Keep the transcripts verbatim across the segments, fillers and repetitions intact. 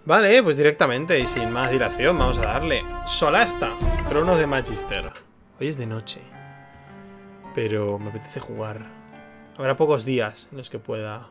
Vale, pues directamente y sin más dilación vamos a darle. Solasta, Cronos de Magister. Hoy es de noche, pero me apetece jugar. Habrá pocos días en los que pueda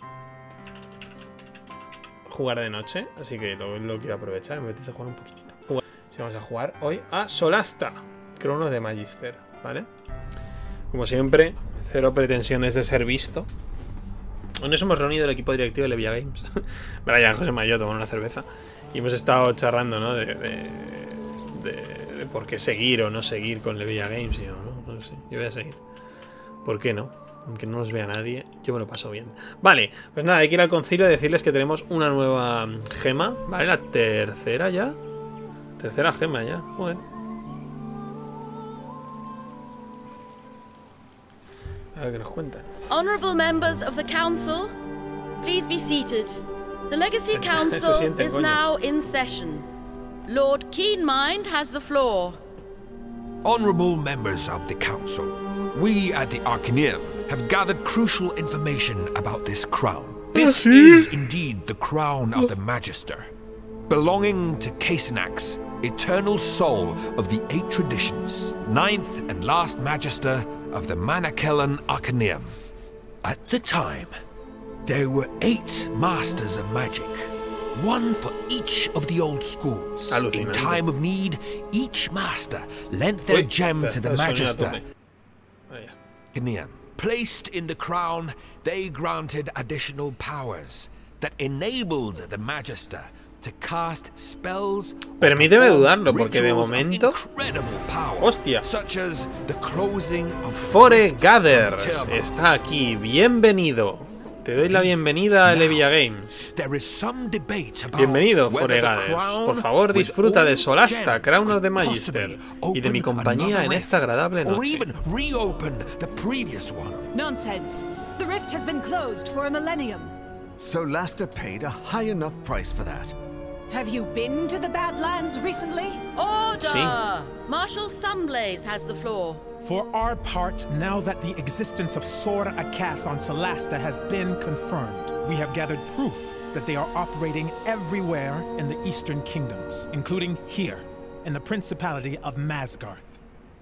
jugar de noche, así que lo, lo quiero aprovechar. Me apetece jugar un poquitito. Jugar. Sí, vamos a jugar hoy a Solasta, Cronos de Magister, ¿vale? Como siempre, cero pretensiones de ser visto. Hoy nos hemos reunido el equipo directivo de Levia Games. Brian, José Mayo tomando una cerveza. Y hemos estado charlando, ¿no? De, de, de, de por qué seguir o no seguir con Levia Games. Y yo, no, no sé, yo voy a seguir. ¿Por qué no? Aunque no nos vea nadie, yo me lo paso bien. Vale, pues nada, hay que ir al concilio y decirles que tenemos una nueva gema. Vale, la tercera ya. Tercera gema ya, joder. A ver qué nos cuentan. Honorable members of the council, please be seated. The Legacy Council siente, is coño. now in session. Lord Keenmind has the floor. Honorable members of the council, we at the Arcaneum have gathered crucial information about this crown. This is indeed the crown of the Magister, belonging to Casenax, eternal soul of the eight traditions, ninth and last Magister of the Manakellan Arcaneum. At the time, there were eight Masters of Magic, one for each of the old schools. In time of need, each Master lent their Uy, gem to the Magister. Vaya. Arcaneum. Placed in the crown, they granted additional powers that enabled the Magister to cast spells. Permíteme dudarlo, porque de momento. Power, Hostia. such as the closing of Foregather está aquí. Bienvenido. Te doy la bienvenida a Levia Games. Bienvenido, Foregather. Por favor, disfruta de Solasta, Crown of the Magister, y de mi compañía en esta agradable noche. Nonsense. The rift has been closed for a millennium. Solasta paid a high enough price for that. Have you been to the Badlands recently? Order! Sí. Marshal Sunblaze has the floor. For our part, now that the existence of Sora Akath on Solasta has been confirmed, we have gathered proof that they are operating everywhere in the Eastern Kingdoms, including here, in the Principality of Masgarth.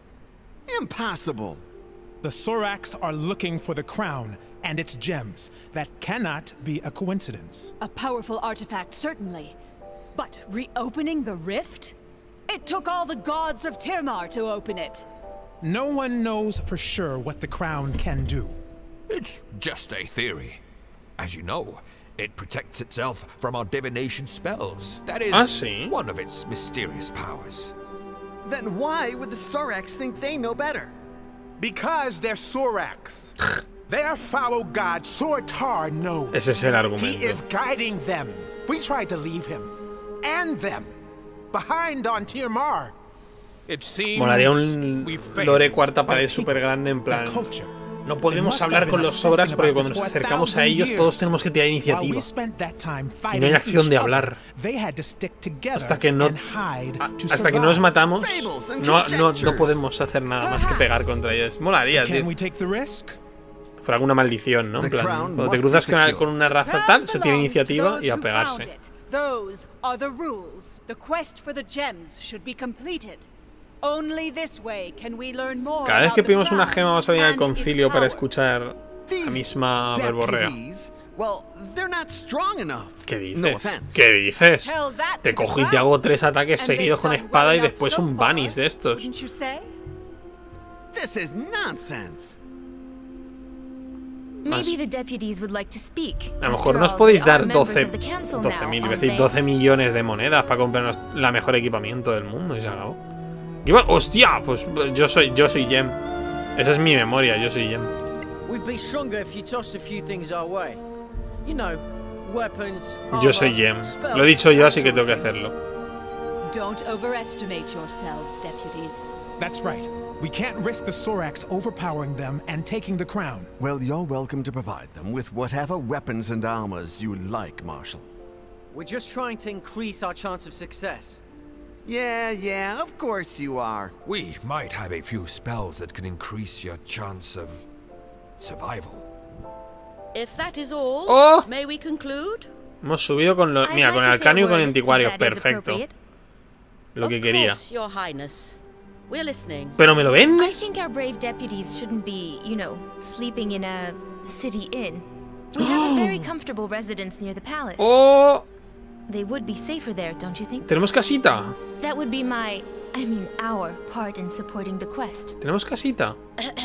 Impossible! The Sorax are looking for the crown and its gems. That cannot be a coincidence. A powerful artifact, certainly. But reopening the rift? It took all the gods of Tirmar to open it. No one knows for sure what the crown can do. It's just a theory. As you know, it protects itself from our divination spells. That is Ah, sí? one of its mysterious powers. Then why would the Sorax think they know better? Because they're Sorax. Their foul god Sortar knows. Ese es el argumento. He is guiding them. We tried to leave him and them behind on Tirmar. It seems Molaría un we failed. lore cuarta pared The súper grande en plan. the culture. No podemos hablar con los Sorax porque cuando nos acercamos a ellos todos tenemos que tirar iniciativa. Y no hay acción de hablar. Hasta que no, hasta que no los matamos, no, no, no podemos hacer nada más que pegar contra ellos. Molaría, tío. Fuera alguna maldición, ¿no? En plan, cuando te cruzas con, con una raza tal, se tiene iniciativa y a pegarse. Those are the rules. The quest for the gems should be completed. Only this way can we learn more. Cada vez que about the pedimos una crown gema vamos a venir al and concilio its para powers. escuchar la misma verborrea. Well, they're not strong enough. ¿Qué No dices? offense. ¿Qué dices? Tell that Te to cojo the y te hago crowd. tres ataques And seguidos they've con done espada well y enough después so un far, banis de estos. wouldn't you say? This is nonsense. Maybe the deputies would like to speak. A lo mejor After nos all, podéis they are dar members doce, of the council doce now, mil, iba a aren't decir they? doce millones de monedas para comprarnos la mejor equipamiento del mundo y se acabó. Y bueno, ¡hostia! Pues yo soy, yo soy Jem. Esa es mi memoria, yo soy Jem. We'd be stronger if you tossed a few things our way. You know, weapons. Yo soy Jem. Lo he dicho yo, así que tengo que hacerlo. Don't overestimate yourselves, deputies. That's right. We can't risk the Sorax overpowering them and taking the crown. Well, you're welcome to provide them with whatever weapons and armors you like, Marshal. We're just trying to increase our chance of success. Yeah, yeah, of course you are. We might have a few spells that can increase your chance of survival. If that is all, Oh. may we conclude? Hemos subido con los... Mira, con el Arcanio y con el Anticuario. Perfecto. Lo que quería. ¿Pero me lo vendes? I think our brave deputies shouldn't be, you know, sleeping in a city inn. We have a very comfortable residence near the palace. ¡Oh! They would be safer there, don't you think? ¿Tenemos casita? That would be my, I mean, our part in supporting the quest. ¿Tenemos casita?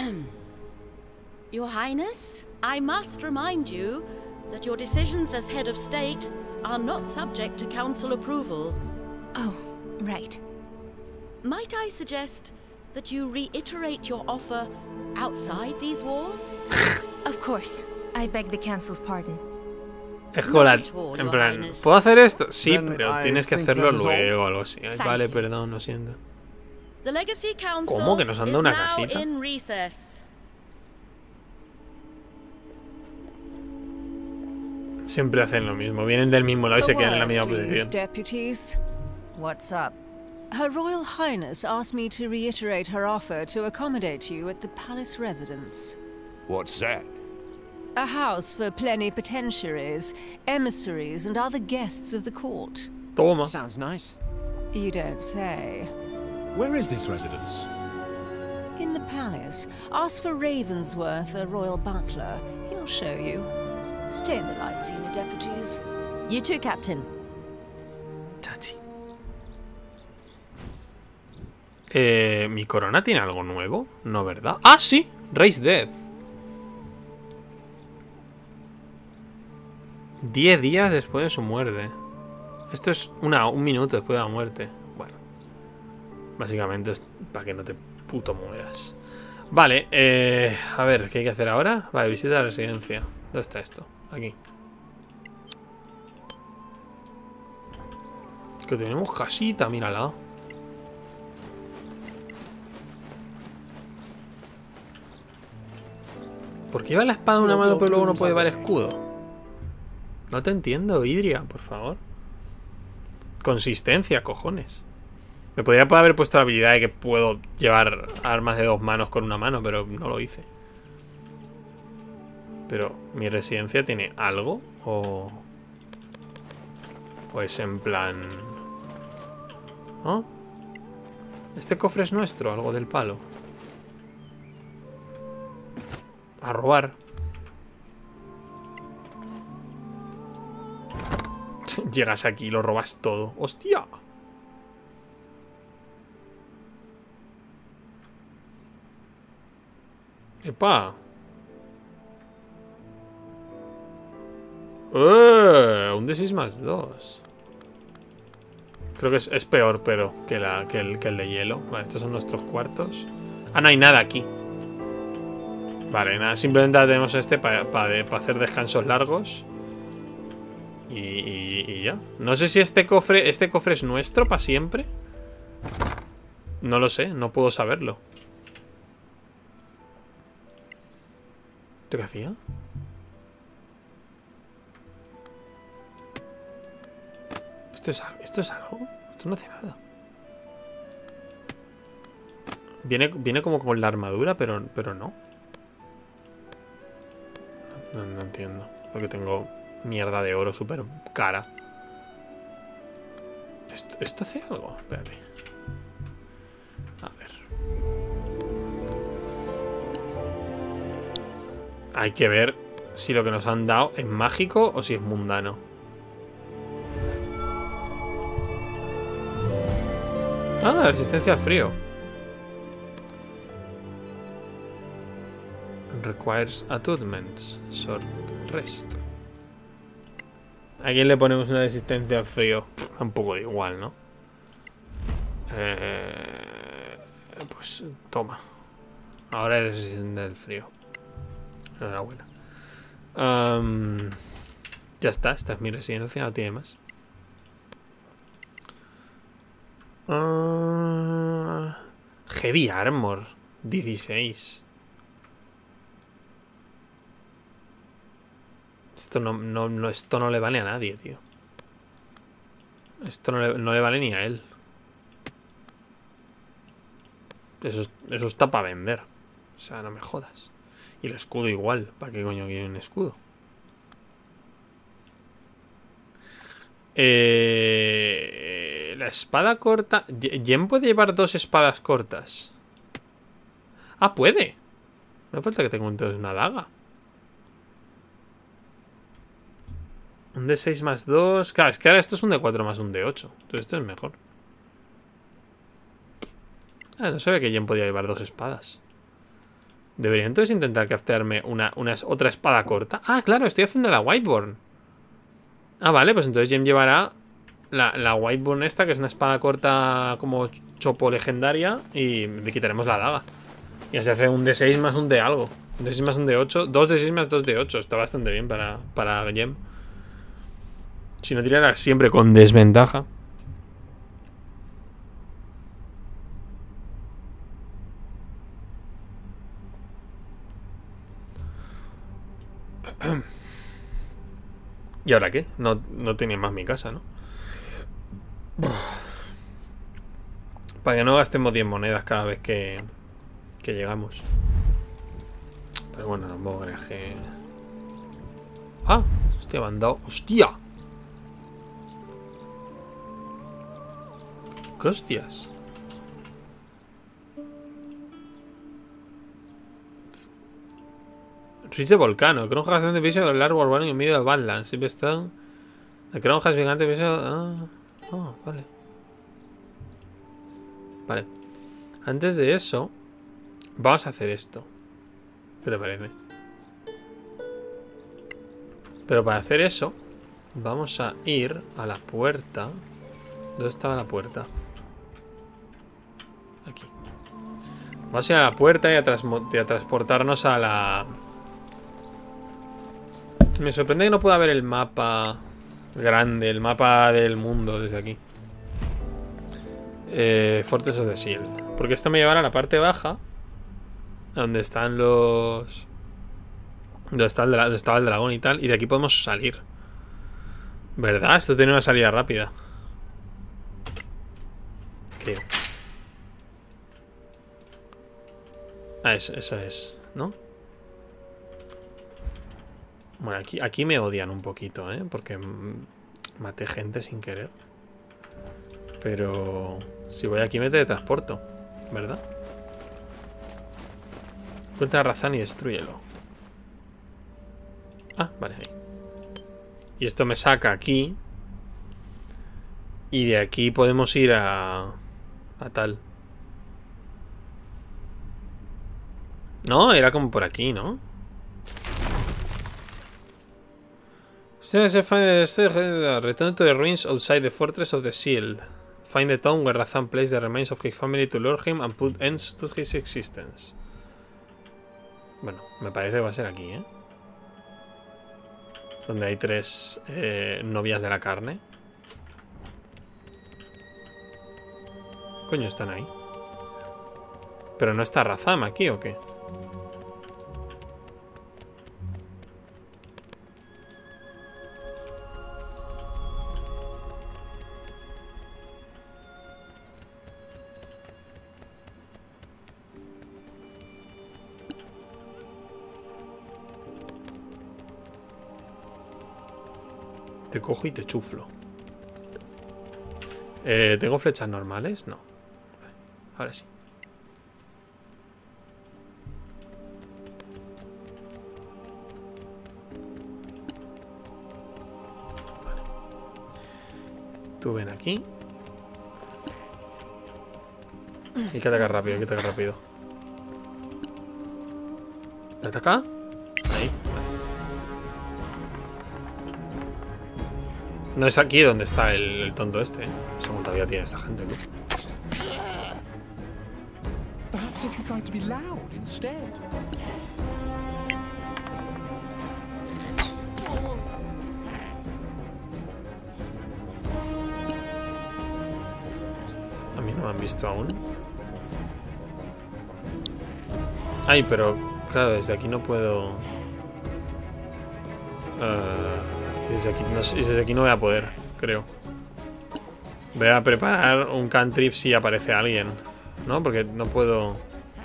Your Highness, I must remind you that your decisions as head of state are not subject to council approval. Oh, right. Might I suggest that you reiterate your offer outside these walls? Of course. I beg the council's pardon. Escolat, en plan, ¿puedo hacer esto? Sí, pero tienes que hacerlo luego o algo así. Vale, perdón, lo siento. ¿Cómo? ¿Que nos han dado una casita? Siempre hacen lo mismo, vienen del mismo lado y se quedan en la misma posición. Deputies. What's up? Her Royal Highness asked me to reiterate her offer to accommodate you at the palace residence. What's that? A house for plenipotentiaries, emissaries, and other guests of the court. Toma. Sounds nice. You don't say. Where is this residence? In the palace. Ask for Ravensworth, a royal butler. He'll show you. Stay in the light, senior deputies. You too, Captain. Chachi. Eh, ¿Mi corona tiene algo nuevo? No, ¿verdad? ¡Ah, sí! Raise Dead. Diez días después de su muerte. Esto es una, un minuto después de la muerte. Bueno. Básicamente es para que no te puto mueras. Vale, eh, a ver, ¿qué hay que hacer ahora? Vale, visita la residencia. ¿Dónde está esto? Aquí. Que tenemos casita, mírala. ¿Por qué lleva la espada en una mano pero luego no puede llevar escudo? No te entiendo, Idria, por favor. Consistencia, cojones. Me podría haber puesto la habilidad de que puedo llevar armas de dos manos con una mano, pero no lo hice. Pero, ¿mi residencia tiene algo? ¿O...? Pues en plan... ¿Oh? Este cofre es nuestro, algo del palo. A robar. Llegas aquí y lo robas todo. ¡Hostia! ¡Epa! ¡Eh! Un D seis más dos. Creo que es, es peor, pero que, la, que, el, que el de hielo. Vale, estos son nuestros cuartos. Ah, no hay nada aquí. Vale, nada. Simplemente tenemos este para pa pa hacer descansos largos. Y, y, y ya. No sé si este cofre Este cofre es nuestro para siempre. No lo sé, no puedo saberlo. ¿Esto qué hacía? ¿Esto es, ¿Esto es algo? Esto no hace nada. Viene, viene como con la armadura, pero, pero no. no. No entiendo. Porque tengo mierda de oro súper cara. ¿Esto, ¿Esto hace algo? Espérate. A ver. Hay que ver si lo que nos han dado es mágico o si es mundano. Ah, resistencia al frío. Requires attunements. Short rest. ¿A quién le ponemos una resistencia al frío? Pff, un poco de igual, ¿no? Eh, pues toma. Ahora eres resistente al frío. Enhorabuena. Um, ya está, esta es mi residencia, no tiene más. Uh, Heavy Armor dieciséis. Esto no, no, no, esto no le vale a nadie, tío. Esto no le, no le vale ni a él. Eso, eso está para vender. O sea, no me jodas. Y el escudo igual. ¿Para qué coño quiere un escudo? Eh, la espada corta. ¿Jen puede llevar dos espadas cortas? Ah, puede. No falta que tenga entonces una daga. Un D seis más dos. Claro, es que ahora esto es un D cuatro más un D ocho. Entonces esto es mejor. Ah, no sabía que Jen podía llevar dos espadas. Debería entonces intentar craftearme una, una, otra espada corta. Ah, claro, estoy haciendo la Whiteborn. Ah, vale, pues entonces Jen llevará la, la Whiteborn esta, que es una espada corta como chopo legendaria. Y le quitaremos la daga. Y así hace un D seis más un D algo. Un D seis más un D ocho. dos D seis más dos D ocho. Está bastante bien para, para Jen. Si no tirara siempre con desventaja. ¿Y ahora qué? No, no tenía más mi casa, ¿no? Para que no gastemos diez monedas cada vez que, que llegamos. Pero bueno, tampoco creas que... ¡Ah! Hostia, me han dado... ¡Hostia! ¿Qué hostias? Rise de volcano. Cronja bastante piso del árbol urbano y en medio de Badlands. Siempre están. La cronja es gigante piso. Ah, oh, vale. Vale. Antes de eso, vamos a hacer esto. ¿Qué te parece? Pero para hacer eso, vamos a ir a la puerta. ¿Dónde estaba la puerta? Aquí. Vamos a ir a la puerta y a, y a transportarnos a la... Me sorprende que no pueda ver el mapa grande, el mapa del mundo desde aquí. Eh, Fortress of the Shield. Porque esto me llevará a la parte baja, donde están los... Donde, está el, donde estaba el dragón y tal. Y de aquí podemos salir. ¿Verdad? Esto tiene una salida rápida. Creo. Ah, eso, eso es, ¿no? Bueno, aquí, aquí me odian un poquito, ¿eh? Porque maté gente sin querer. Pero si voy aquí me teletransporto, ¿verdad? Encuentra a Razan y destrúyelo. Ah, vale, ahí. Y esto me saca aquí. Y de aquí podemos ir a... A tal. No, era como por aquí, ¿no? Return to the ruins outside the fortress of the shield. Find the town where Razan placed the remains of his family to lure him and put ends to his existence. Bueno, me parece que va a ser aquí, ¿eh? Donde hay tres eh, novias de la carne. Coño, están ahí. ¿Pero no está Razam aquí o qué? Te cojo y te chuflo. Eh, ¿Tengo flechas normales? No. Vale, ahora sí. Vale. Tú ven aquí. Hay que atacar rápido, hay que atacar rápido. ¿Ataca? Ahí. No es aquí donde está el, el tonto este, ¿eh? Según todavía tiene esta gente, ¿no? Perhaps if you tried to be loud instead. A mí no me han visto aún. Ay, pero claro, desde aquí no puedo... Uh... Desde aquí, no, desde aquí no voy a poder, creo. Voy a preparar un cantrip si aparece alguien, ¿no? Porque no puedo...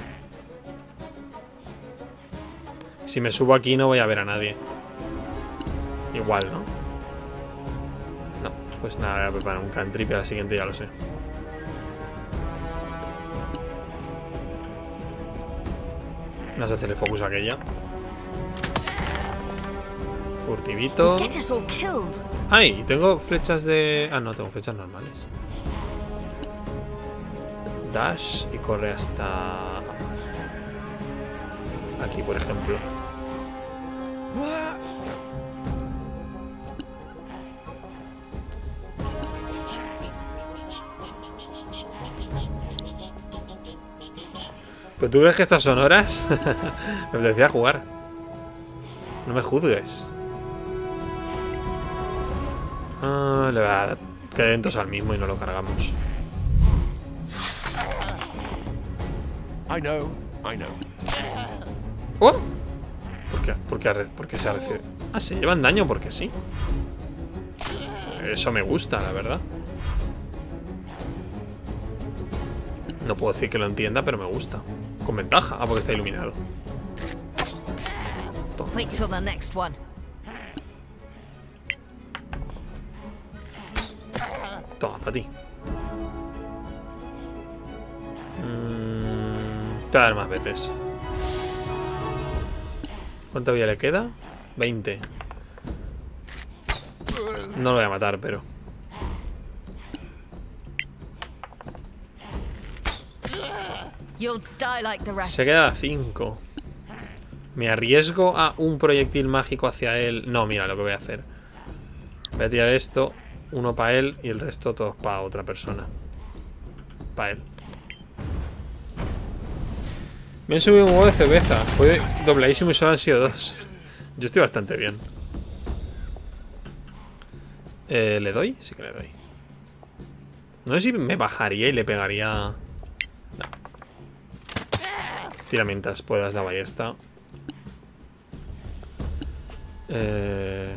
Si me subo aquí no voy a ver a nadie. Igual, ¿no? No. Pues nada, voy a preparar un cantrip y a la siguiente ya lo sé. Vamos a hacerle focus a aquella. Furtivito. ¡Ay! Y tengo flechas de... Ah, no, tengo flechas normales. Dash y corre hasta... aquí, por ejemplo. ¿Pero tú crees que estas son horas? Me apetecía jugar. No me juzgues. Ah, le va a dar cadentos al mismo y no lo cargamos. I know, I know. ¿Oh? ¿Por qué? ¿Por qué, ¿Por qué se ha recibido? Ah, se llevan daño porque sí. Eso me gusta, la verdad. No puedo decir que lo entienda, pero me gusta. Con ventaja. Ah, porque está iluminado. Toma. Wait till the next one. Toma, para ti. Mm, te voy a dar más veces. ¿Cuánta vida le queda? veinte. No lo voy a matar, pero... Se queda a cinco. Me arriesgo a un proyectil mágico hacia él. No, mira lo que voy a hacer. Voy a tirar esto. Uno para él y el resto todos para otra persona. Para él. Me han subido un huevo de cerveza. Fue dobladísimo y solo han sido dos. Yo estoy bastante bien. Eh, ¿Le doy? Sí que le doy. No sé si me bajaría y le pegaría... No. Tira mientras puedas la ballesta. Eh...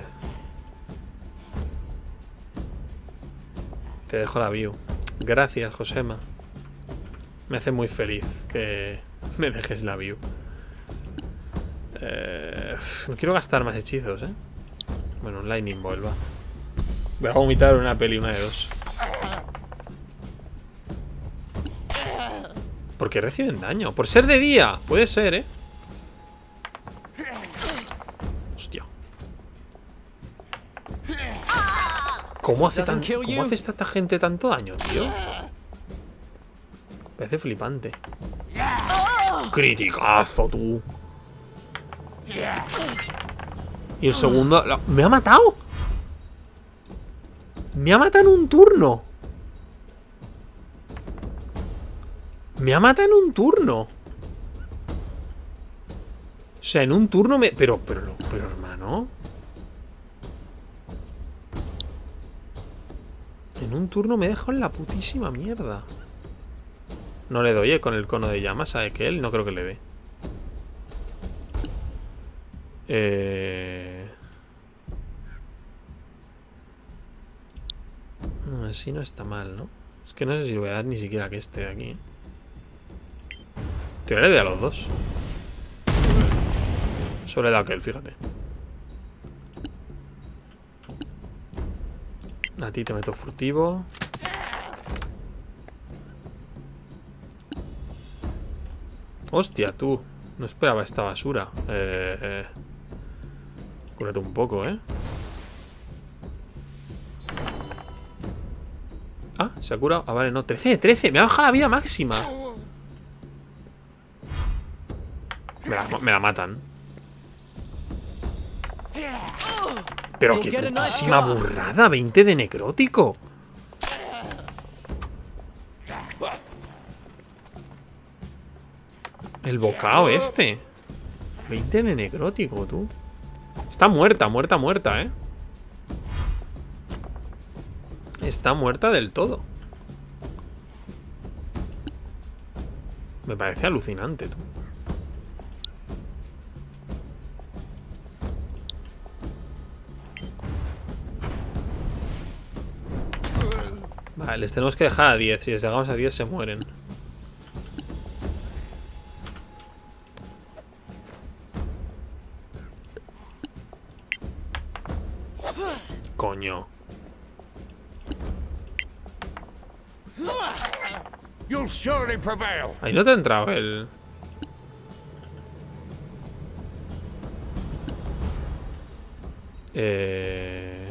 Te dejo la view. Gracias, Josema. Me hace muy feliz que me dejes la view. Eh... No quiero gastar más hechizos, ¿eh? Bueno, un Lightning Ball, va. Voy a vomitar una peli, una de dos. Porque reciben daño. Por ser de día. Puede ser, ¿eh? Hostia. ¿Cómo hace, tan, ¿cómo hace esta, esta gente tanto daño, tío? Parece flipante. Criticazo, tú. Y el segundo... La, ¡me ha matado! ¡Me ha matado en un turno! Me ha matado en un turno. O sea, en un turno me... Pero, pero, pero, hermano. En un turno me he dejado en la putísima mierda. No le doy, eh, con el cono de llamas. ¿Sabe que él? No creo que le dé. Eh... No, así no está mal, ¿no? Es que no sé si le voy a dar ni siquiera que este de aquí, ¿eh? Te le doy a los dos. Solo le he dado a aquel, fíjate. A ti te meto furtivo. Hostia, tú. No esperaba esta basura. Eh, eh. Cúrate un poco, ¿eh? Ah, se ha curado. Ah, vale, no. trece, trece. Me ha bajado la vida máxima. Me la, me la matan. Pero qué putísima burrada. veinte de necrótico. El bocado este. veinte de necrótico, tú. Está muerta, muerta, muerta, eh. Está muerta del todo. Me parece alucinante, tú. Vale, les tenemos que dejar a diez. Si les dejamos a diez se mueren. Coño. You'll surely prevail. Ahí no te ha entrado el... Eh...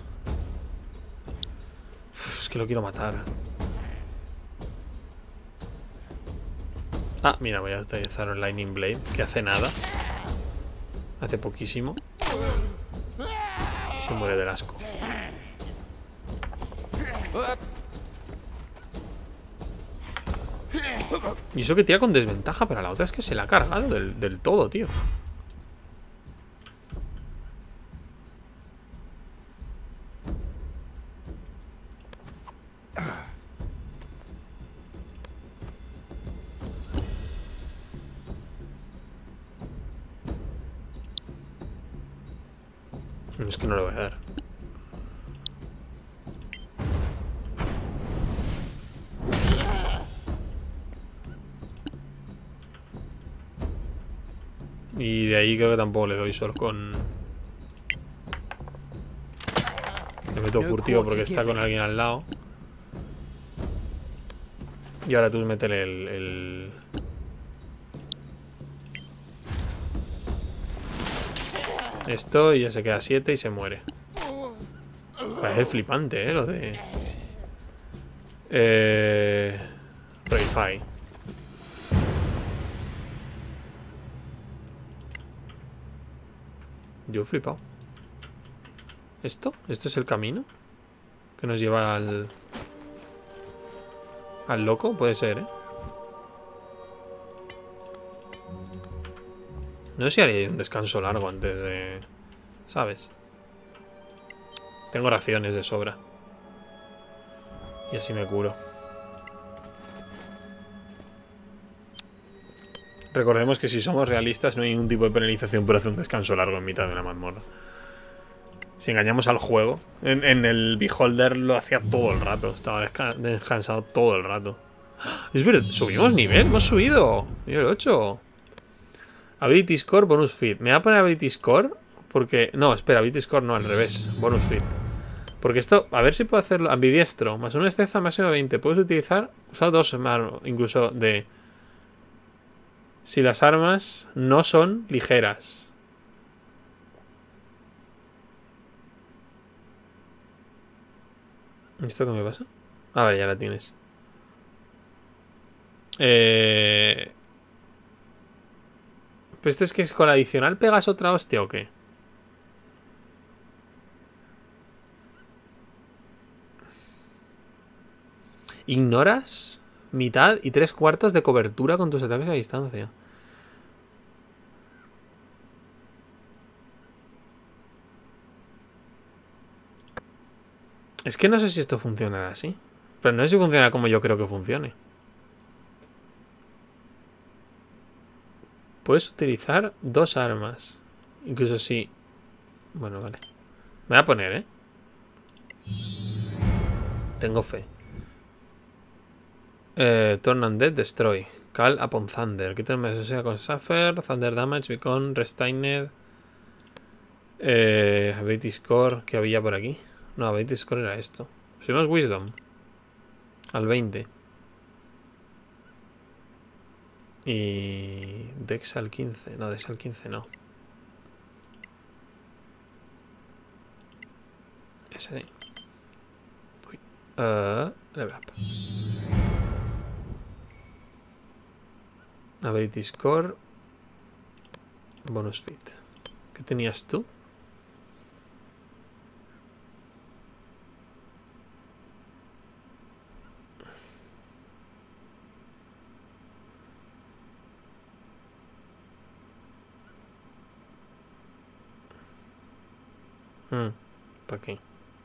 Uf, es que lo quiero matar. Ah, mira, voy a utilizar un Lightning Blade, que hace nada. Hace poquísimo. Y se muere del asco. Y eso que tira con desventaja, pero la otra es que se la ha cargado del, del todo, tío. Es que no lo voy a dar. Y de ahí creo que tampoco le doy solo con... Me meto furtivo porque está con alguien al lado. Y ahora tú métele el... el... Esto y ya se queda siete y se muere. Parece flipante, eh, lo de... Eh... Rayfai. Yo he flipado. ¿Esto? ¿Esto es el camino? Que nos lleva al... al loco, puede ser, ¿eh? No sé si haría un descanso largo antes de... ¿Sabes? Tengo raciones de sobra. Y así me curo. Recordemos que si somos realistas no hay ningún tipo de penalización por hacer un descanso largo en mitad de una mazmorra. Si engañamos al juego, en, en el Beholder lo hacía todo el rato. Estaba desca descansado todo el rato. Es verdad, subimos nivel, hemos subido. Nivel ocho. Ability Score, bonus feed. Me voy a poner Ability Score porque... No, espera, Ability Score no, al revés. Bonus feed. Porque esto, a ver si puedo hacerlo. Ambidiestro, más una destreza máxima veinte. Puedes utilizar, usar dos incluso de... Si las armas no son ligeras. ¿Esto qué me pasa? A ver, ya la tienes. Eh... Pero esto es que con la adicional pegas otra hostia o qué. Ignoras mitad y tres cuartos de cobertura con tus ataques a distancia. Es que no sé si esto funciona así. Pero no sé si funciona como yo creo que funcione. Puedes utilizar dos armas. Incluso si... Bueno, vale. Me voy a poner, ¿eh? Tengo fe. Eh, Turn Undead, Destroy. Call upon Thunder. Quítame asociado con Suffer. Thunder Damage, Beacon, Restained. Eh, Ability Score. ¿Qué había por aquí? No, Ability Score era esto. Subimos Wisdom. Al veinte. Y... Dex al quince. No, Dex al quince no. Ese ahí. Uy. Uh, level up. Ability Score. Bonus Fit. ¿Qué tenías tú? Hmm, ¿para qué?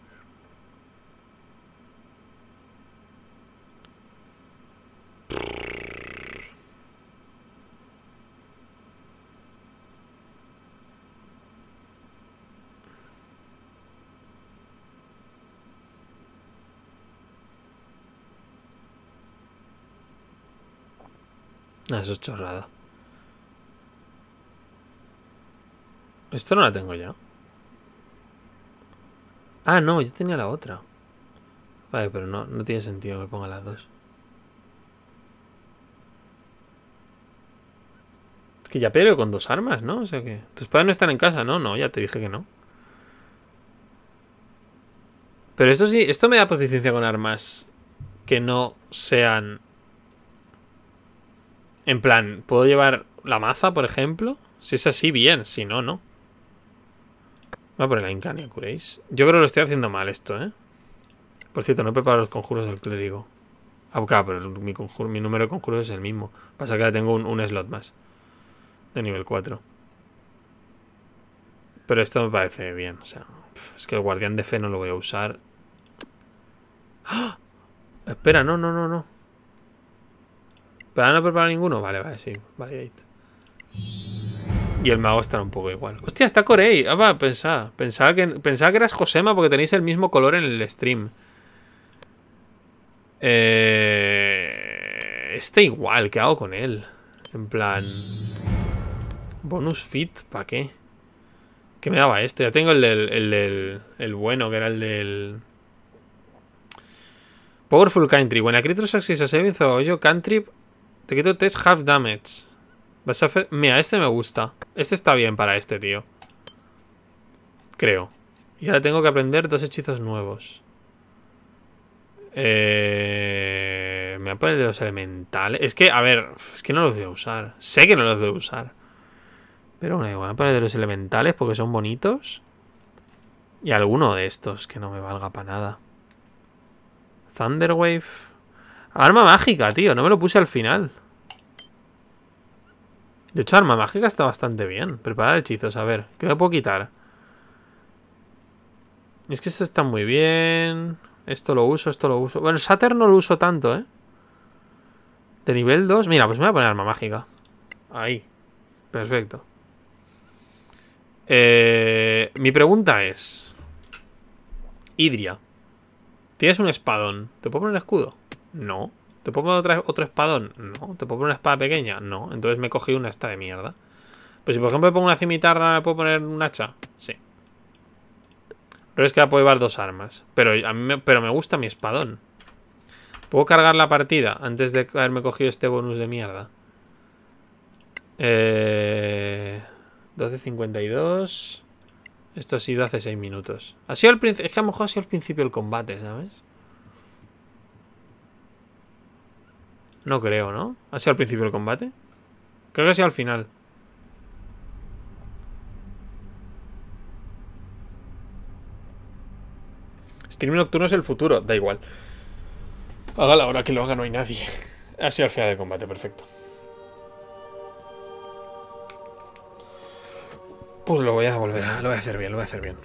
Ah, eso es chorrada. Esto no la tengo ya. Ah, no, yo tenía la otra. Vale, pero no, no tiene sentido que me ponga las dos. que ya peleo con dos armas, ¿no? O sea que... ¿Tus padres no están en casa? No, no, ya te dije que no. Pero esto sí, esto me da proficiencia con armas que no sean... En plan, ¿puedo llevar la maza, por ejemplo? Si es así, bien. Si no, no. Voy a poner la Incarnia Curéis. Yo creo que lo estoy haciendo mal esto, ¿eh? Por cierto, no he preparado los conjuros del clérigo. Ah, claro, pero mi, conjuro, mi número de conjuros es el mismo. Pasa que ahora tengo un, un slot más. De nivel cuatro. Pero esto me parece bien. O sea, es que el guardián de fe no lo voy a usar. ¡Ah! Espera, no, no, no, no. ¿Pero no he preparado ninguno? Vale, vale, sí. Validate. Y el mago está un poco igual. Hostia, está Corey. Ah, va, pensaba. Pensaba que, pensaba que eras Josema porque tenéis el mismo color en el stream. Eh, está igual. ¿Qué hago con él? En plan... Bonus fit, ¿para qué? ¿Qué me daba esto? Ya tengo el del, el del... El bueno, que era el del... Powerful Cantrip. When a creature succeeds a saving throw, yo cantrip... Te quito test half damage. Vas a hacer... Mira, este me gusta. Este está bien para este, tío. Creo. Y ahora tengo que aprender dos hechizos nuevos. Eh... Me voy a poner de los elementales. Es que, a ver, es que no los voy a usar. Sé que no los voy a usar. Pero bueno, me voy a poner de los elementales porque son bonitos. Y alguno de estos que no me valga para nada. Thunderwave. Arma mágica, tío. No me lo puse al final. De hecho, arma mágica está bastante bien. Preparar hechizos, a ver. ¿Qué me puedo quitar? Es que esto está muy bien. Esto lo uso, esto lo uso. Bueno, Saturn no lo uso tanto, ¿eh? De nivel dos. Mira, pues me voy a poner arma mágica. Ahí. Perfecto. Eh, mi pregunta es... Idria. Tienes un espadón. ¿Te puedo poner un escudo? No. ¿Te puedo poner otra, otro espadón? No. ¿Te puedo poner una espada pequeña? No. Entonces me he cogido una esta de mierda. Pues si por ejemplo me pongo una cimitarra, ¿me puedo poner un hacha? Sí. Pero es que ahora puedo llevar dos armas. Pero a mí me, pero me gusta mi espadón. ¿Puedo cargar la partida antes de haberme cogido este bonus de mierda? Eh, doce cincuenta y dos. Esto ha sido hace seis minutos. Ha sido el principio. Es que a lo mejor ha sido el principio del combate, ¿sabes? No creo, ¿no? ¿Ha sido al principio del combate? Creo que ha sido al final. Stream nocturno es el futuro. Da igual. Haga la hora que lo haga, no hay nadie. Ha sido al final del combate, perfecto. Pues lo voy a volver a... Lo voy a hacer bien, lo voy a hacer bien.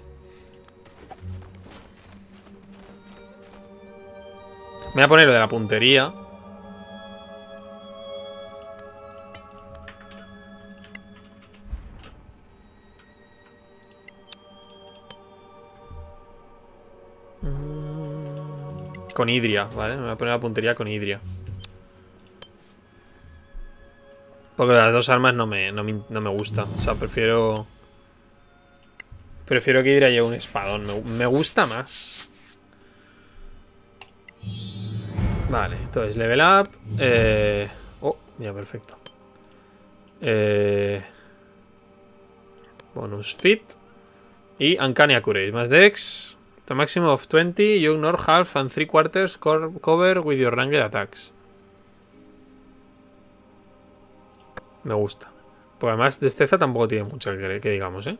Me voy a poner lo de la puntería. Con Idria, ¿vale? Me voy a poner la puntería con Idria. Porque las dos armas no me, no me, no me gusta. O sea, prefiero... Prefiero que Idria lleve un espadón. Me, me gusta más. Vale, entonces level up. Eh... Oh, ya, perfecto. Eh... Bonus fit. Y Uncanny Accuracy. Más Dex. The maximum of twenty, you ignore half and three quarters cover with your ranged attacks. Me gusta. Pues además, destreza tampoco tiene mucho que, que digamos, ¿eh?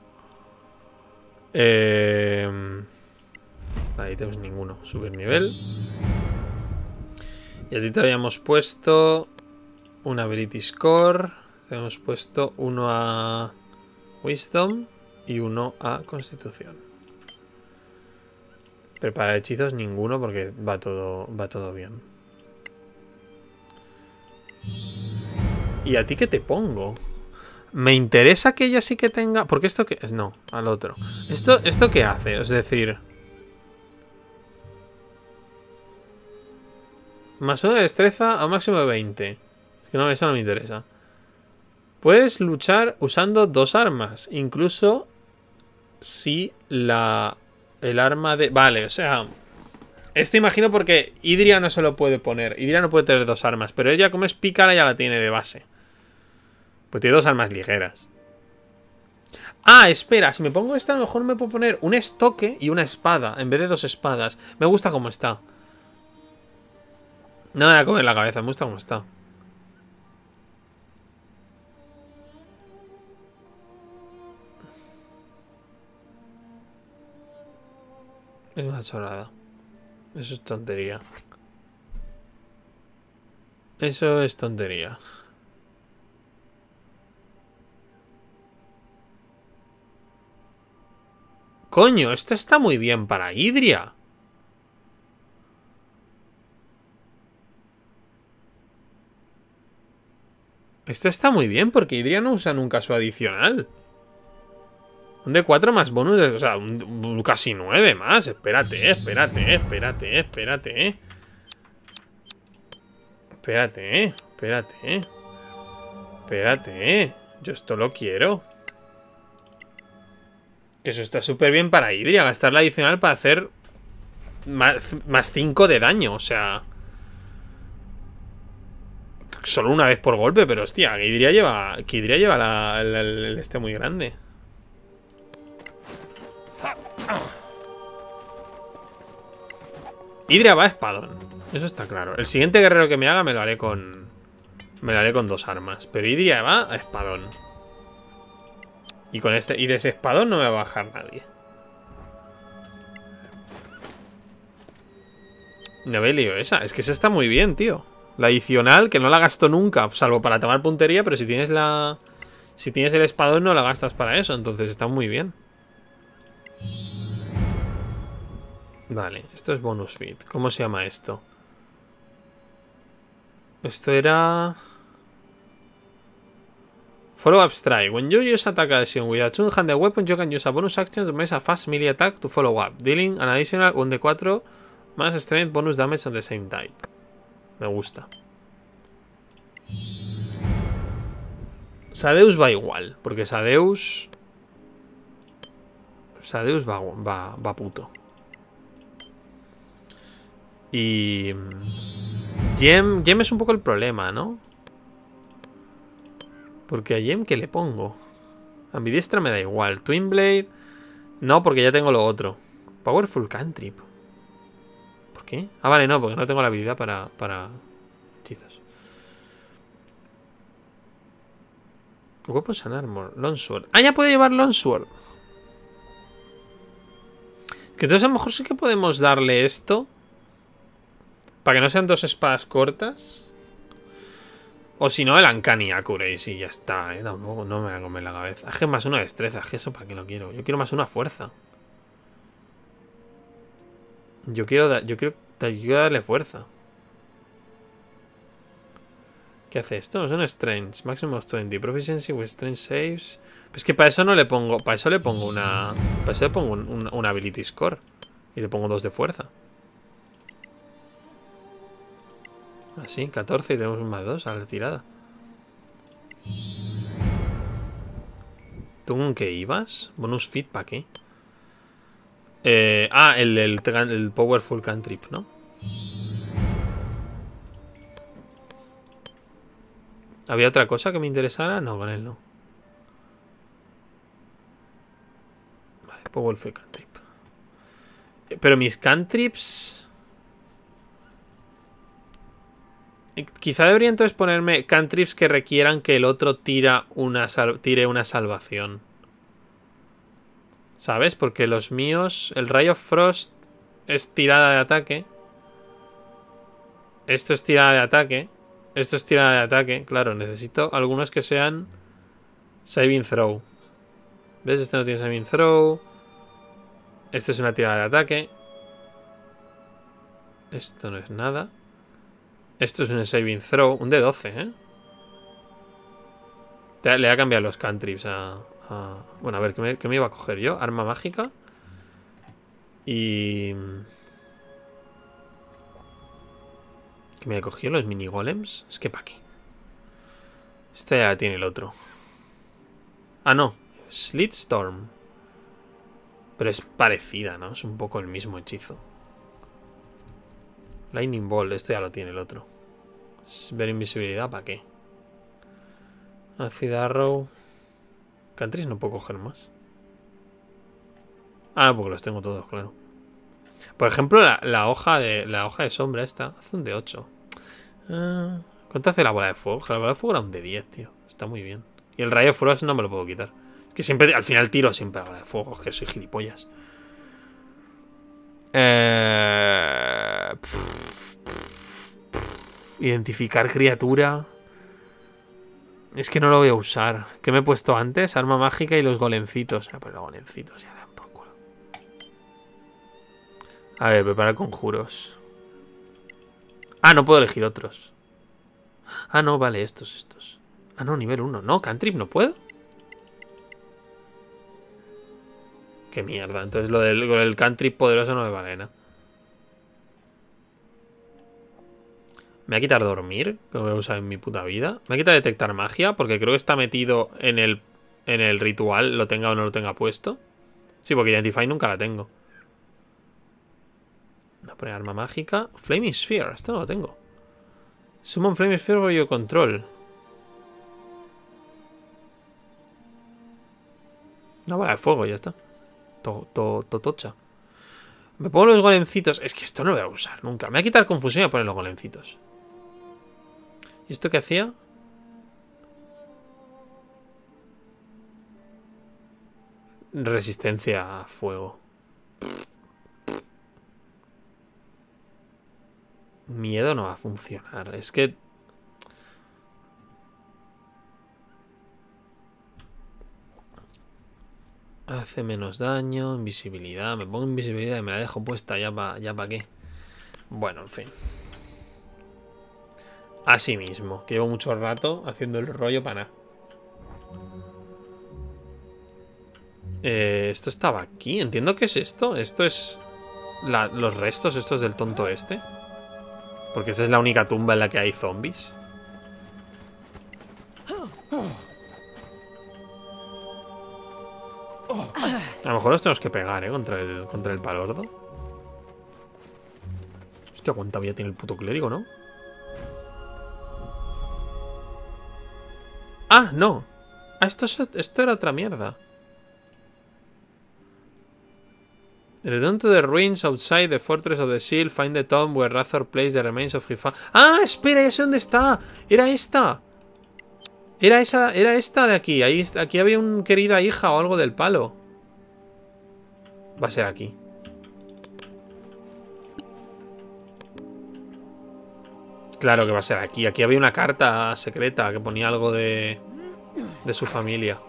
¿eh? Ahí tenemos ninguno. Subir nivel. Y a ti te habíamos puesto un Ability Score. Te habíamos puesto uno a Wisdom y uno a Constitución. Preparar hechizos ninguno porque va todo, va todo bien. ¿Y a ti qué te pongo? Me interesa que ella sí que tenga... Porque esto que... No, al otro. ¿Esto, esto qué hace? Es decir... Más uno de destreza a máximo de veinte. Es que no, eso no me interesa. Puedes luchar usando dos armas. Incluso si la... El arma de... Vale, o sea... Esto imagino porque Idria no se lo puede poner. Idria no puede tener dos armas. Pero ella como es pícara ya la tiene de base. Pues tiene dos armas ligeras. Ah, espera, si me pongo esta a lo mejor me puedo poner un estoque y una espada en vez de dos espadas. Me gusta cómo está. No me voy a comer la cabeza, me gusta cómo está. Es una chorrada. Eso es tontería. Eso es tontería. Coño, esto está muy bien para Idria. Esto está muy bien porque Idria no usa nunca su adicional. Un D cuatro más bonus, o sea, un, un casi nueve más. Espérate, espérate, espérate, espérate. Espérate, espérate. Espérate. Yo esto lo quiero. Que eso está súper bien para Idria. Gastar la adicional para hacer más cinco de daño. O sea... Solo una vez por golpe, pero hostia, que Idria lleva, que Idria lleva la, el, el, el este muy grande. Idria va a espadón. Eso está claro. El siguiente guerrero que me haga me lo haré con... Me lo haré con dos armas. Pero Idria va a espadón. Y con este... Y de ese espadón no me va a bajar nadie. No me lío esa. Es que esa está muy bien, tío. La adicional, que no la gasto nunca, salvo para tomar puntería, pero si tienes la... Si tienes el espadón no la gastas para eso, entonces está muy bien. Vale, esto es bonus feat. ¿Cómo se llama esto? Esto era... Follow up strike. When you use attack action with a two-handed weapon, you can use a bonus action to make a fast melee attack to follow up, dealing an additional one d four más strength bonus damage on the same type. Me gusta. Sadeus va igual, porque Sadeus... Sadeus va, va, va puto. Y... Gem, Gem es un poco el problema, ¿no? Porque a Gem, ¿qué le pongo? Ambidiestra me da igual. Twin Blade... No, porque ya tengo lo otro. Powerful Cantrip. ¿Por qué? Ah, vale, no, porque no tengo la habilidad para, para hechizos. Weapons and Armor. Longsword. Ah, ya puede llevar Longsword. Que entonces a lo mejor sí que podemos darle esto. Para que no sean dos espadas cortas. O si no, el Uncanny Accuracy y ya está, ¿eh? Tampoco, no me voy a comer la cabeza. Es que más una destreza, es que eso para qué lo quiero. Yo quiero más una fuerza. Yo quiero, da yo quiero, yo quiero darle fuerza. ¿Qué hace esto? Es un Strange. Maximum veinte. Proficiency with Strange Saves. Pues que para eso no le pongo. Para eso le pongo una. Para eso le pongo un, un, un Ability Score. Y le pongo dos de fuerza. Así, catorce y tenemos un más dos a la tirada. ¿Tú con qué ibas? Bonus fit, ¿para qué? Eh, ah, el, el, el Powerful Cantrip, ¿no? ¿Había otra cosa que me interesara? No, con él no. Vale, Powerful Cantrip. Pero mis cantrips... Quizá debería entonces ponerme cantrips que requieran que el otro tira una sal tire una salvación. ¿Sabes? Porque los míos... El Ray of Frost es tirada de ataque. Esto es tirada de ataque. Esto es tirada de ataque. Claro, necesito algunos que sean saving throw. ¿Ves? Este no tiene saving throw. Esto es una tirada de ataque. Esto no es nada. Esto es un saving throw. Un de doce, ¿eh? Le voy a cambiar los cantrips a... a... Bueno, a ver, ¿qué me, ¿qué me iba a coger yo? Arma mágica. Y... ¿Qué me he cogido? Los mini golems. Es que pa' qué. Esta ya la tiene el otro. Ah, no. Slitstorm. Pero es parecida, ¿no? Es un poco el mismo hechizo. Lightning Ball, esto ya lo tiene el otro. Ver invisibilidad, ¿para qué? Acid Arrow. Cantris no puedo coger más. Ah, porque los tengo todos, claro. Por ejemplo, la, la hoja de la hoja de sombra esta hace un de ocho. Ah, ¿cuánto hace la bola de fuego? La bola de fuego era un de diez, tío. Está muy bien. Y el rayo frost no me lo puedo quitar. Es que siempre, al final tiro siempre la bola de fuego. Es que soy gilipollas. Eh... Identificar criatura. Es que no lo voy a usar. ¿Qué me he puesto antes? Arma mágica y los golencitos. Ah, pues los golencitos ya dan por culo. A ver, preparar conjuros. Ah, no puedo elegir otros. Ah, no, vale, estos, estos. Ah, no, nivel uno. No, cantrip no puedo. Qué mierda. Entonces lo del, el cantrip poderoso no me vale nada. Me va a quitar dormir, que no voy a usar en mi puta vida. Me va a quitar detectar magia, porque creo que está metido en el, en el ritual, lo tenga o no lo tenga puesto. Sí, porque Identify nunca la tengo. Voy a poner arma mágica. Flaming Sphere, esto no lo tengo. Summon Flaming Sphere for your control. Una bola de fuego, ya está. To, to, to, tocha. Me pongo los golencitos. Es que esto no lo voy a usar nunca. Me voy a quitar confusión y voy a poner los golencitos. ¿Y esto qué hacía? Resistencia a fuego. Miedo no va a funcionar. Es que... Hace menos daño, invisibilidad. Me pongo invisibilidad y me la dejo puesta. ¿Ya para ya pa qué? Bueno, en fin. Así mismo, que llevo mucho rato haciendo el rollo para nada. Eh, esto estaba aquí. Entiendo que es esto. Esto es la, los restos estos del tonto este. Porque esta es la única tumba en la que hay zombies. A lo mejor los tenemos que pegar, ¿eh? Contra el, contra el palordo. Hostia, cuánta vida tiene el puto clérigo, ¿no? Ah, no. Ah, esto, esto era otra mierda. Return to the ruins outside the fortress of the seal. Find the tomb where Razor placed the remains of his father. Ah, espera, ya sé dónde está. Era esta. Era esa, era esta de aquí. Ahí, aquí había una querida hija o algo del palo. Va a ser aquí. Claro que va a ser aquí. Aquí había una carta secreta que ponía algo de, de su familia.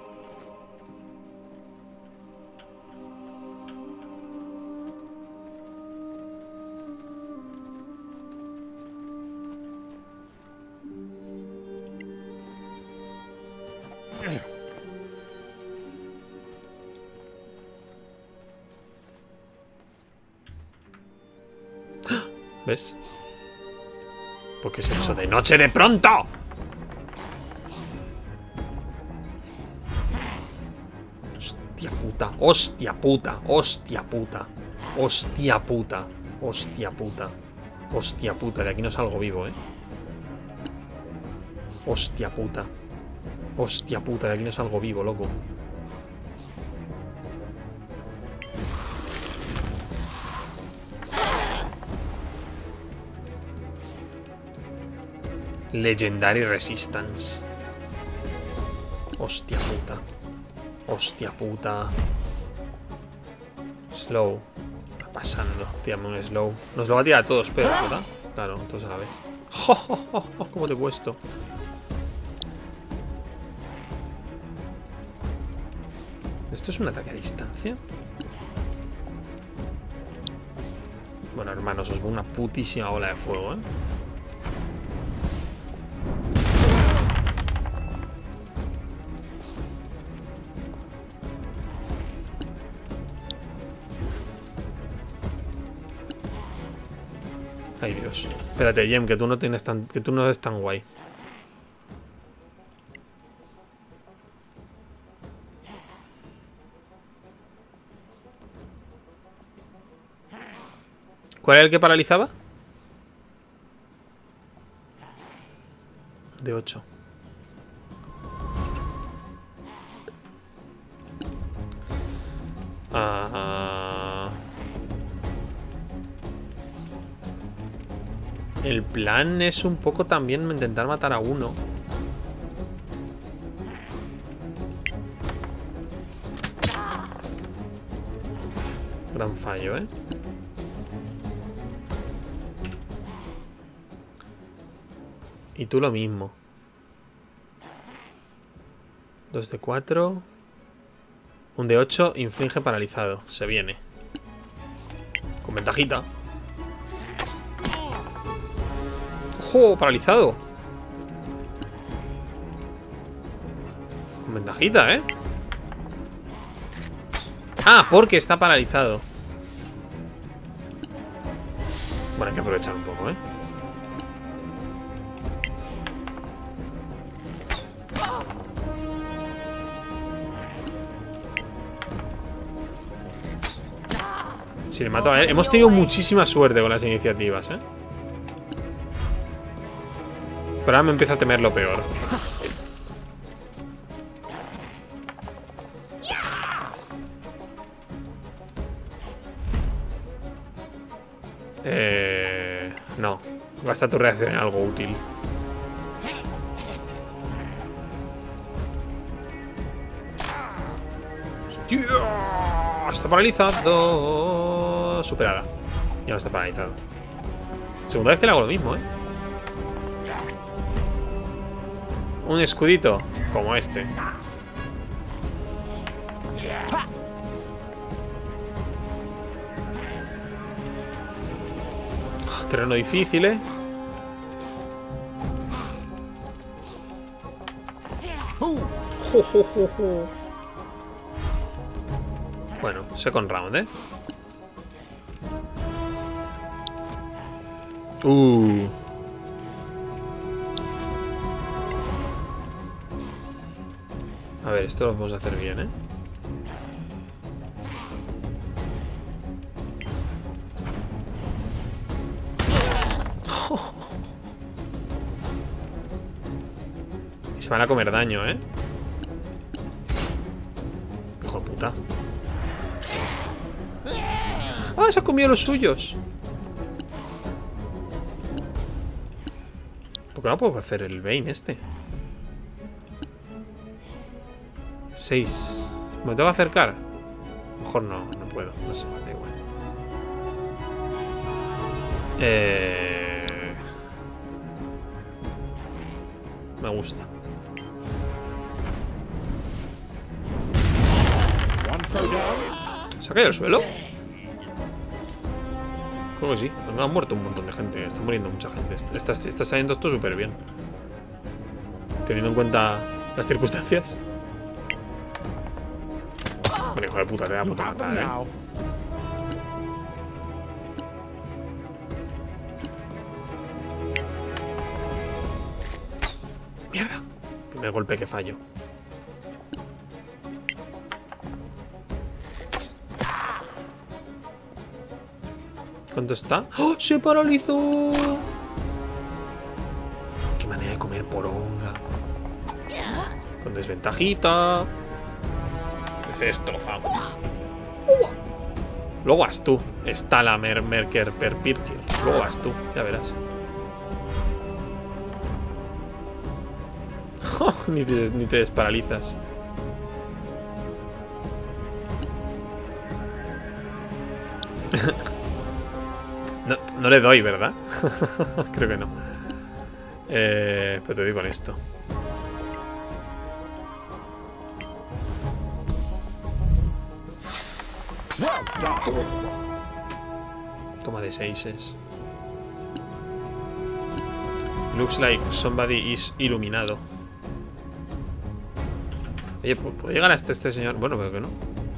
¿Ves? Porque se ha hecho de noche de pronto. Hostia puta, hostia puta, hostia puta, hostia puta, hostia puta, hostia puta. De aquí no salgo vivo, eh. Hostia puta, hostia puta, de aquí no salgo vivo, loco. Legendary Resistance. Hostia puta. Hostia puta. Slow. Está pasando. Tírame un slow. Nos lo va a tirar a todos, pero, ¿verdad? Claro, todos a la vez. ¡Oh, oh, oh, oh! ¿Cómo te he puesto? ¿Esto es un ataque a distancia? Bueno, hermanos, os veo una putísima ola de fuego, ¿eh? Ay, Dios. Espérate, Jem, que tú no tienes tan, que tú no eres tan guay. ¿Cuál era el que paralizaba? De ocho. El plan es un poco también intentar matar a uno. Gran fallo, ¿eh? Y tú lo mismo. Dos de cuatro. Un de ocho, inflige paralizado. Se viene. Con ventajita. ¡Ojo! Paralizado. Con ventajita, ¿eh? Ah, porque está paralizado. Bueno, hay que aprovechar un poco, ¿eh? Si le mato a él. Hemos tenido muchísima suerte con las iniciativas, ¿eh? Pero ahora me empiezo a temer lo peor. Eh... No. Gasta tu reacción en algo útil. ¡Hostia! Está paralizado. Superada. Ya no está paralizado. Segunda vez que le hago lo mismo, ¿eh? Un escudito como este. Terreno difícil, ¿eh? Jo, jo, jo, jo. Bueno, second round, ¿eh? Uh. A ver, esto lo vamos a hacer bien, ¿eh? Y se van a comer daño, ¿eh? Hijo de puta. ¡Ah! Se ha comido los suyos. ¿Por qué no puedo hacer el Bane este? seis. ¿Me tengo que acercar? Mejor no, no puedo. No sé, da igual. Eh... Me gusta. ¿Se ha caído al suelo? Creo que sí. Me han muerto un montón de gente. Está muriendo mucha gente. Está, está saliendo esto súper bien. Teniendo en cuenta las circunstancias. Bueno, hijo de puta, te da puta matar, ¿eh? Mierda. Primer golpe que fallo. ¿Cuánto está? ¡Oh! ¡Se paralizó! Qué manera de comer poronga. Con desventajita. Se destrozado. Luego vas tú. Está la mer merker per pirker. Luego vas tú, ya verás. ni, te, ni te desparalizas. no, no le doy, ¿verdad? Creo que no. Eh, pero te doy con esto. Toma de seises. Looks like somebody is iluminado. Oye, ¿puedo llegar hasta este señor? Bueno, creo que no.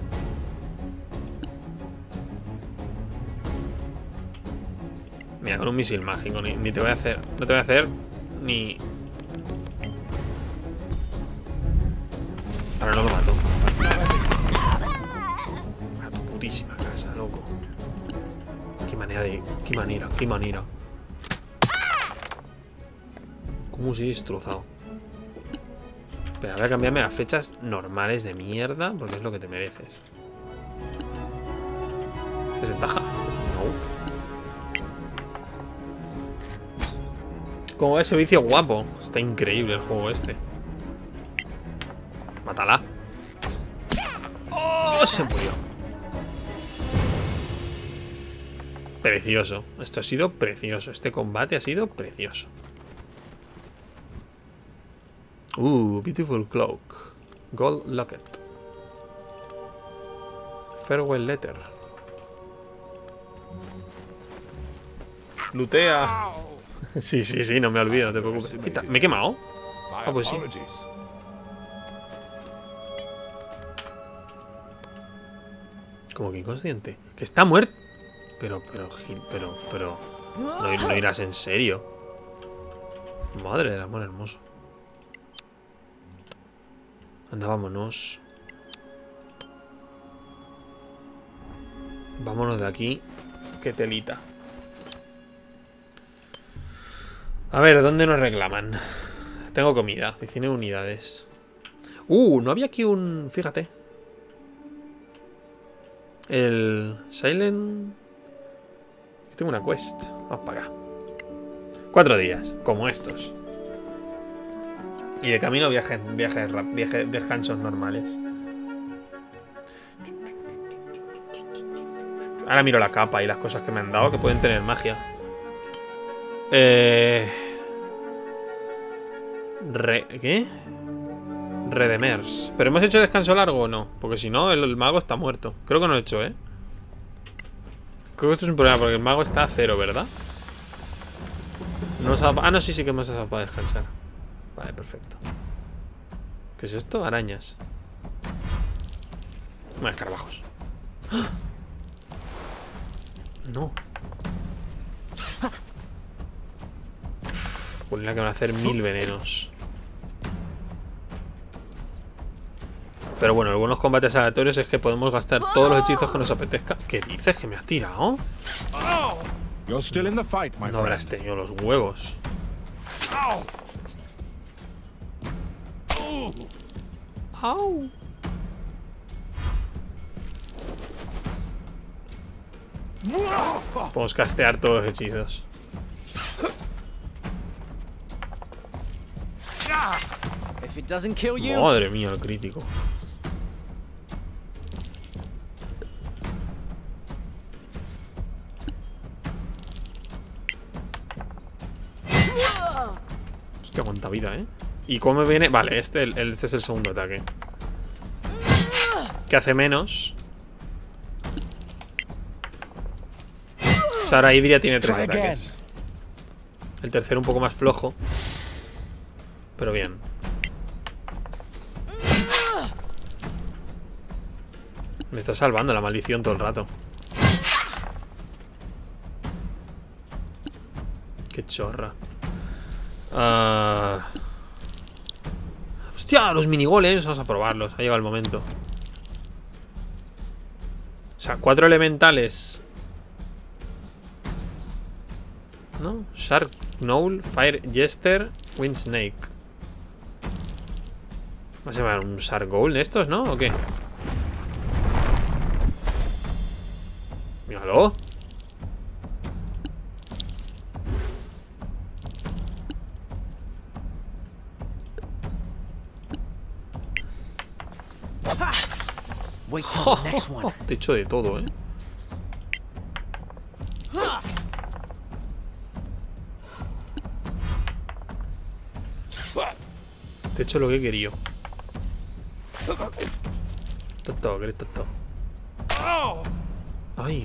Mira, con un misil mágico. Ni, ni te voy a hacer. No te voy a hacer ni. Ahora no lo mato. A tu putísima casa, loco. Qué manera de. Qué manera, qué manera. ¿Cómo se ha destrozado? Pero voy a cambiarme a flechas normales de mierda, porque es lo que te mereces. ¿Desventaja? No. Como va el servicio guapo. Está increíble el juego este. Mátala. ¡Oh! Se murió. Precioso. Esto ha sido precioso. Este combate ha sido precioso. Uh, beautiful cloak. Gold locket. Farewell letter. Lutea. Sí, sí, sí, no me olvido, no te preocupes. ¿Me he quemado? Ah, pues sí. Como que inconsciente. Que está muerto. Pero, pero, Gil, pero, pero. No, no irás en serio. Madre del amor hermoso. Anda, vámonos. Vámonos de aquí. Qué telita. A ver, ¿dónde nos reclaman? Tengo comida, diecinueve unidades. Uh, no había aquí un... Fíjate. El... Silent... Tengo una quest. Vamos para acá. Cuatro días, como estos. Y de camino viajes, viajes, viajes, descansos normales. Ahora miro la capa y las cosas que me han dado que pueden tener magia. Eh... Re... ¿Qué? Redemers. ¿Pero hemos hecho descanso largo o no? Porque si no, el, el mago está muerto. Creo que no lo he hecho, ¿eh? Creo que esto es un problema porque el mago está a cero, ¿verdad? No ha... Ah, no, sí, sí que hemos dado para descansar. Vale, perfecto. ¿Qué es esto? Arañas. Más escarabajos. ¡Ah! No. Pues la que van a hacer mil venenos. Pero bueno, algunos combates aleatorios es que podemos gastar todos los hechizos que nos apetezca. ¿Qué dices? ¿Que me has tirado? No habrás tenido los huevos. Au. Podemos castear todos los hechizos. Madre mía, el crítico. Hostia, cuánta vida, ¿eh? ¿Y cómo me viene? Vale, este, el, este es el segundo ataque. Que hace menos. O sea, ahora Idria tiene tres ataques. El tercero un poco más flojo. Pero bien. Me está salvando la maldición todo el rato. Qué chorra. Uh... Hostia, los minigolems. Vamos a probarlos. Ha llegado el momento. O sea, cuatro elementales. ¿No? Shark, Gnoll, Fire Jester, Wind Snake. ¿Va a llamar un Shark Ghoul de estos, no? ¿O qué? Míralo. Oh, oh, oh. Te he hecho de todo, ¿eh? Te he hecho lo que he querido. Toto, que eres toto. Ay.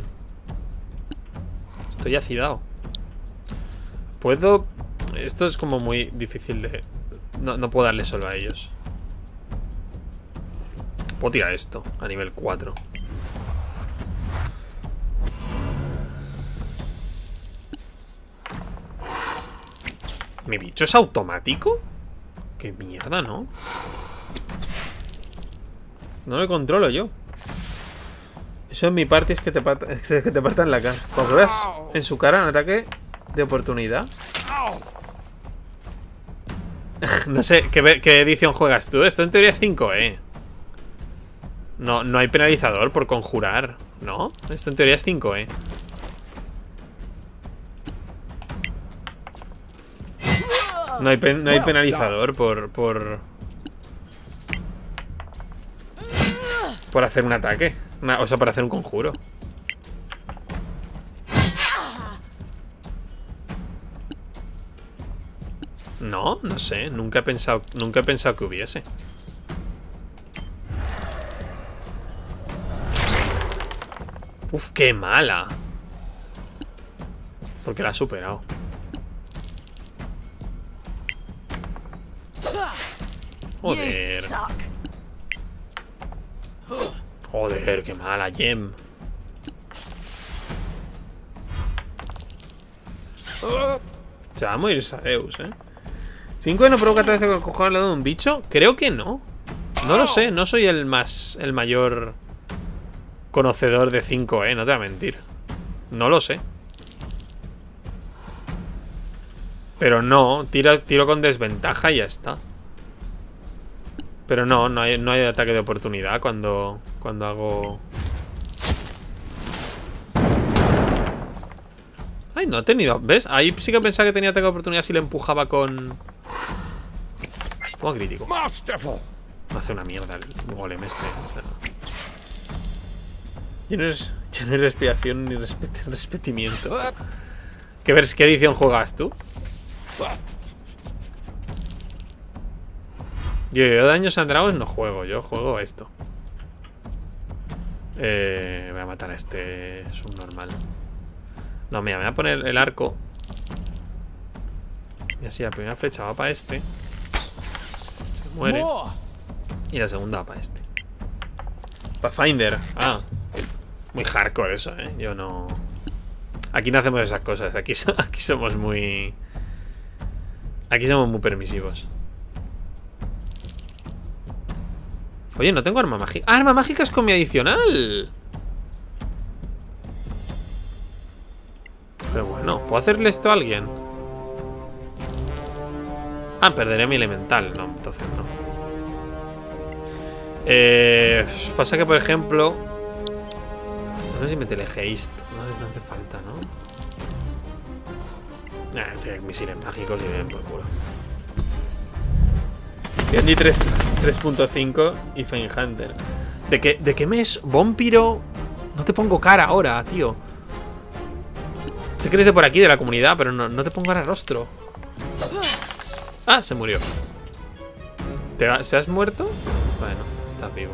Estoy acidado. Puedo... Esto es como muy difícil de... No, no puedo darle solo a ellos. Puedo tirar esto a nivel cuatro. ¿Mi bicho es automático? Qué mierda, ¿no? No lo controlo yo. Eso en mi party es que te, pata, es que te partan la cara. Cuando veas en su cara un ataque de oportunidad. No sé, ¿qué, ¿qué edición juegas tú? Esto en teoría es cinco E. No, no hay penalizador por conjurar, ¿no? Esto en teoría es cinco E. No hay, pen, no hay penalizador por, por... Por hacer un ataque. Una, o sea, por hacer un conjuro. No, no sé. Nunca he pensado, nunca he pensado que hubiese. Uf, qué mala. Porque la ha superado. Joder. Joder, qué mala, Gem. Se va a morir Sadeus, eh. ¿cinco no provoca atrás de coger al lado de un bicho? Creo que no. No lo sé, no soy el más. El mayor conocedor de cinco, eh. No te voy a mentir. No lo sé. Pero no, tiro, tiro con desventaja y ya está. Pero no, no hay, no hay ataque de oportunidad cuando, cuando hago... Ay, no he tenido... ¿Ves? Ahí sí que pensaba que tenía ataque de oportunidad si le empujaba con... Toma crítico. Me hace una mierda el golem este. O sea... Ya no es, ya no es respiración ni respet, respetimiento. ¿Qué, vers, ¿Qué edición juegas tú? Yo, yo Daños and Dragons no juego, yo juego esto. Eh, voy a matar a este subnormal. No, mira, me voy a poner el arco. Y así la primera flecha va para este. Se muere. Y la segunda va para este. Pathfinder. Ah, muy hardcore eso, eh. Yo no... Aquí no hacemos esas cosas. Aquí, so aquí somos muy... Aquí somos muy permisivos. Oye, no tengo arma mágica. ¡Ah, arma mágica es con mi adicional! Pero bueno, ¿puedo hacerle esto a alguien? Ah, perderé mi elemental. No, entonces no. Eh, pasa que, por ejemplo... No sé si me telehaste. No, no hace falta, ¿no? Nah, tengo misiles mágicos y bien por culo. Gandhi tres punto cinco y Fane Hunter. ¿De qué, ¿De qué mes? Vampiro. No te pongo cara ahora, tío. Sé que eres de por aquí, de la comunidad, pero no, no te pongo ahora rostro. Ah, se murió. ¿Te, ¿Se has muerto? Bueno, estás vivo.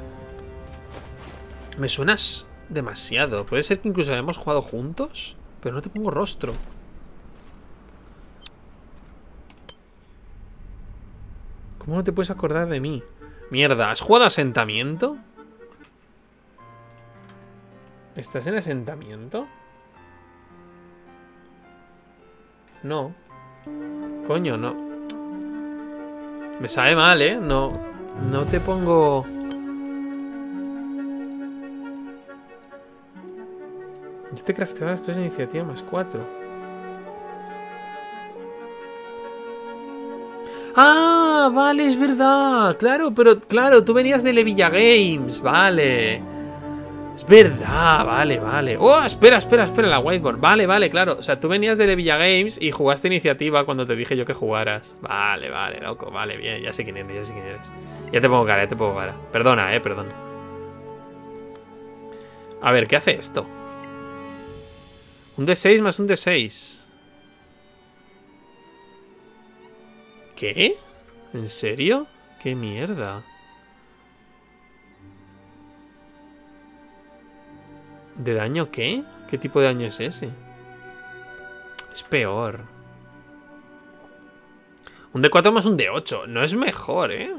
Me suenas demasiado. Puede ser que incluso hayamos jugado juntos, pero no te pongo rostro. ¿Cómo no te puedes acordar de mí? Mierda, ¿has jugado asentamiento? ¿Estás en asentamiento? No. Coño, no. Me sabe mal, ¿eh? No, no te pongo... Yo te crafteaba las cosas de iniciativa más cuatro. ¡Ah! Vale, es verdad. Claro, pero claro, tú venías de Levilla Games. Vale. Es verdad, vale, vale. ¡Oh! Espera, espera, espera, la Whiteboard. Vale, vale, claro. O sea, tú venías de Levilla Games y jugaste iniciativa cuando te dije yo que jugaras. Vale, vale, loco. Vale, bien. Ya sé quién eres, ya sé quién eres. Ya te pongo cara, ya te pongo cara. Perdona, eh, perdón. A ver, ¿qué hace esto? Un D seis más un D seis. ¿Qué? ¿En serio? ¿Qué mierda? ¿De daño qué? ¿Qué tipo de daño es ese? Es peor. Un D cuatro más un D ocho. No es mejor, ¿eh?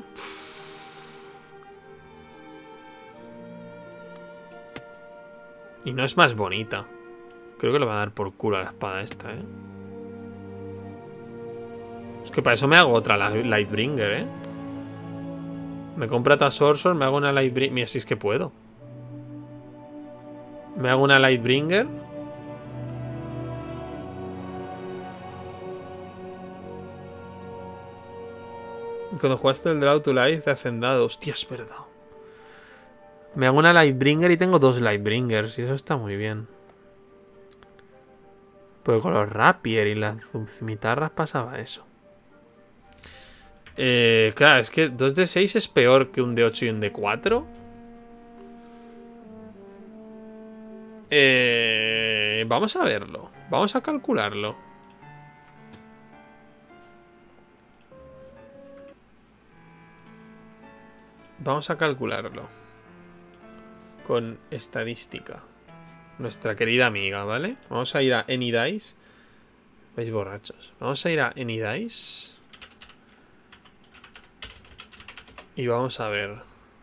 Y no es más bonita. Creo que le va a dar por culo a la espada esta, ¿eh? Es que para eso me hago otra Lightbringer, ¿eh? Me compro a Sorcerer, me hago una Lightbringer. Mira, si es que puedo. Me hago una Lightbringer. Y cuando jugaste el Draw to Life de Hacendado. Hostia, es verdad. Me hago una Lightbringer y tengo dos Lightbringers. Y eso está muy bien. Pues con los Rapier y las cimitarras pasaba eso. Eh, claro, es que dos de seis es peor que un de ocho y un de cuatro. Eh, vamos a verlo. Vamos a calcularlo. Vamos a calcularlo. Con estadística. Nuestra querida amiga, ¿vale? Vamos a ir a AnyDice. Vais borrachos. Vamos a ir a AnyDice. Y vamos a ver.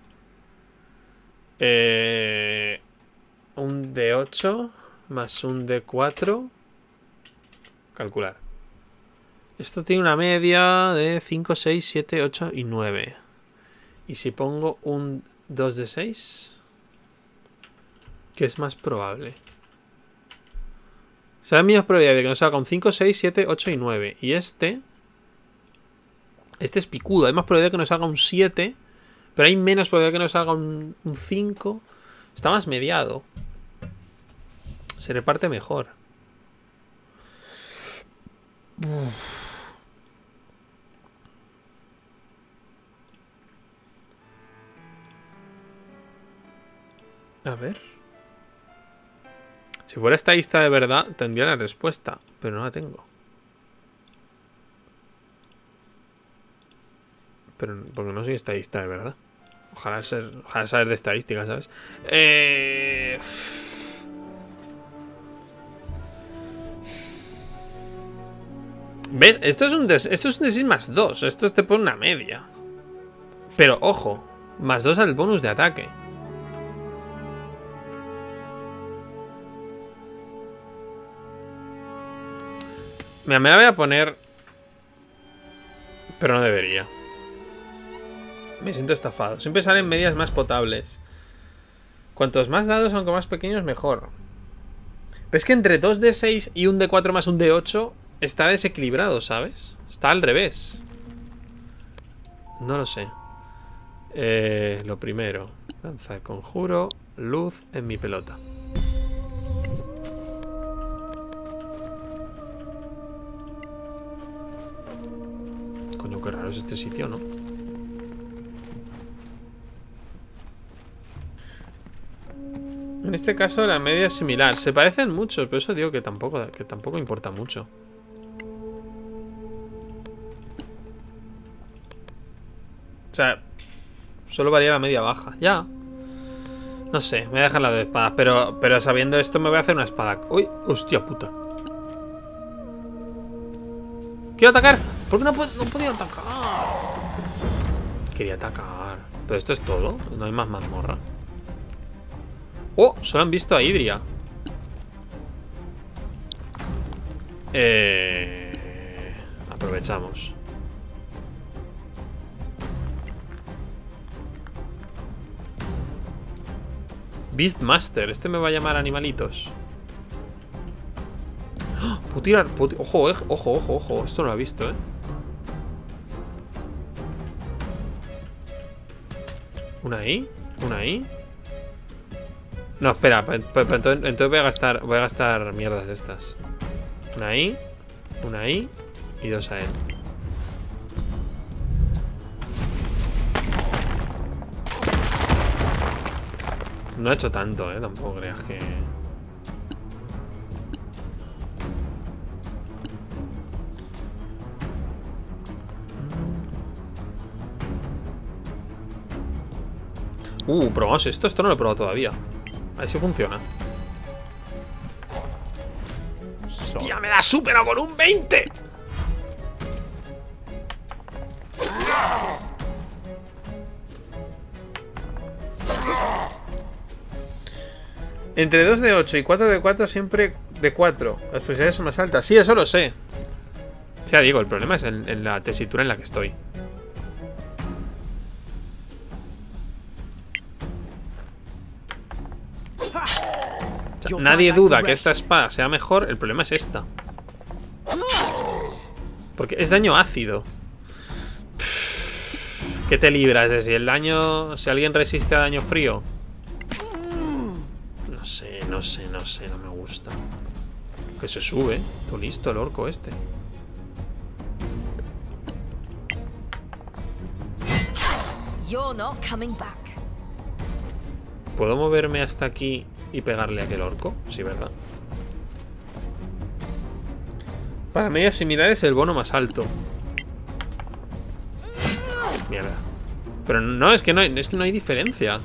Eh, un de ocho más un de cuatro. Calcular. Esto tiene una media de cinco, seis, siete, ocho y nueve. Y si pongo un dos de seis, ¿qué es más probable? O sea, la misma probabilidad de que nos salga un cinco, seis, siete, ocho y nueve. Y este... Este es picudo. Hay más probabilidad de que nos salga un siete. Pero hay menos probabilidad de que nos salga un, un cinco. Está más mediado. Se reparte mejor. Uf. A ver. Si fuera estadista de verdad, tendría la respuesta. Pero no la tengo. Pero porque no soy estadista de verdad. Ojalá, ser, ojalá saber de estadística, ¿sabes? Eh... ¿Ves? Esto es un de, esto es un de seis más dos. Esto te pone una media. Pero ojo, más dos al bonus de ataque. Mira, me la voy a poner. Pero no debería. Me siento estafado. Siempre salen medias más potables. Cuantos más dados, aunque más pequeños, mejor. Pero es que entre dos de seis y un de cuatro más un de ocho está desequilibrado, ¿sabes? Está al revés. No lo sé. Eh, lo primero. Lanzar conjuro. Luz en mi pelota. Coño, qué raro es este sitio, ¿no? En este caso la media es similar. Se parecen mucho, pero eso digo que tampoco, que tampoco importa mucho. O sea, solo varía la media baja. Ya. No sé, me voy a dejar la de espada. Pero, pero sabiendo esto me voy a hacer una espada. Uy, hostia puta. ¡Quiero atacar! ¿Por qué no, puedo, no he podido atacar? Quería atacar. Pero esto es todo. No hay más mazmorra. ¡Oh! Solo han visto a Idria. Eh... Aprovechamos. Beastmaster. Este me va a llamar animalitos. ¡Oh! Puedo tirar... Puedo... Ojo, eh. Ojo, ojo, ojo. Esto no lo he visto, eh. Una ahí. Una ahí. No, espera, entonces voy a gastar Voy a gastar mierdas de estas. Una ahí, una ahí y dos a él. No he hecho tanto, eh, tampoco creas que... Uh, probamos esto, esto no lo he probado todavía. A ver si funciona. ¡Hostia, me la supero con un veinte! Entre dos de ocho y cuatro de cuatro siempre de cuatro. Las posibilidades son más altas. Sí, eso lo sé. O sea, digo, el problema es en, en la tesitura en la que estoy. O sea, nadie duda que esta espada sea mejor. El problema es esta. Porque es daño ácido. ¿Qué te libras de si el daño... Si alguien resiste a daño frío? No sé, no sé, no sé, no me gusta. Que se sube. Todo listo el orco este. You're not coming back. ¿Puedo moverme hasta aquí y pegarle a aquel orco? Sí, ¿verdad? Para medias similares el bono más alto. Mierda. Pero no, es que no hay, es que no hay diferencia.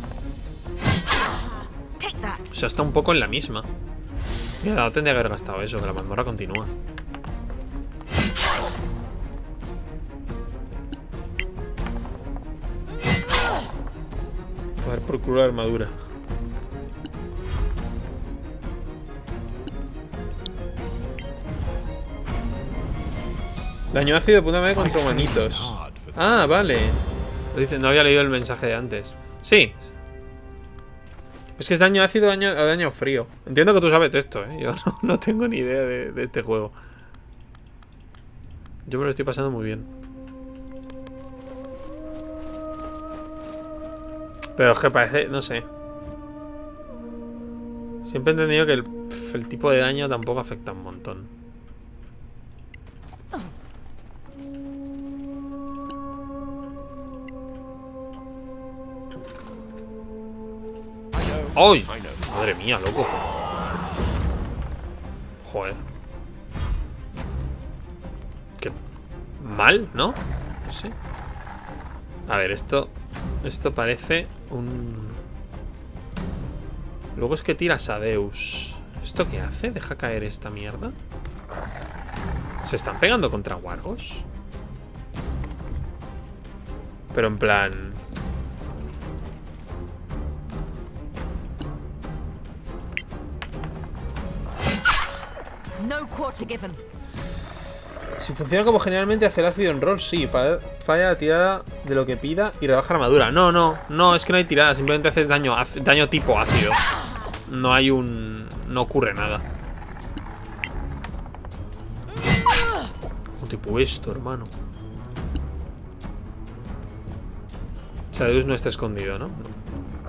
O sea, está un poco en la misma. Mira, no tendría que haber gastado eso, que la mazmorra continúa. Poder procurar armadura. Daño ácido de puta madre contra humanitos. Ah, vale. Dice, no había leído el mensaje de antes. Sí. Es que es daño ácido daño, o daño frío. Entiendo que tú sabes esto, ¿eh? Yo no, no tengo ni idea de, de este juego. Yo me lo estoy pasando muy bien. Pero es que parece, no sé. Siempre he entendido que el, el tipo de daño tampoco afecta un montón. ¡Ay! Madre mía, loco. Joder. Qué mal, ¿no? No sé. A ver, esto... Esto parece un... Luego es que tira Sadeus. ¿Esto qué hace? ¿Deja caer esta mierda? ¿Se están pegando contra wargos? Pero en plan... No quarter given. Si funciona como generalmente hace el ácido en roll, sí. Falla, falla la tirada de lo que pida y rebaja armadura. No, no, no, es que no hay tirada. Simplemente haces daño, daño tipo ácido. No hay un... No ocurre nada. ¿Cómo tipo esto, hermano? Sadeus no está escondido, ¿no? No.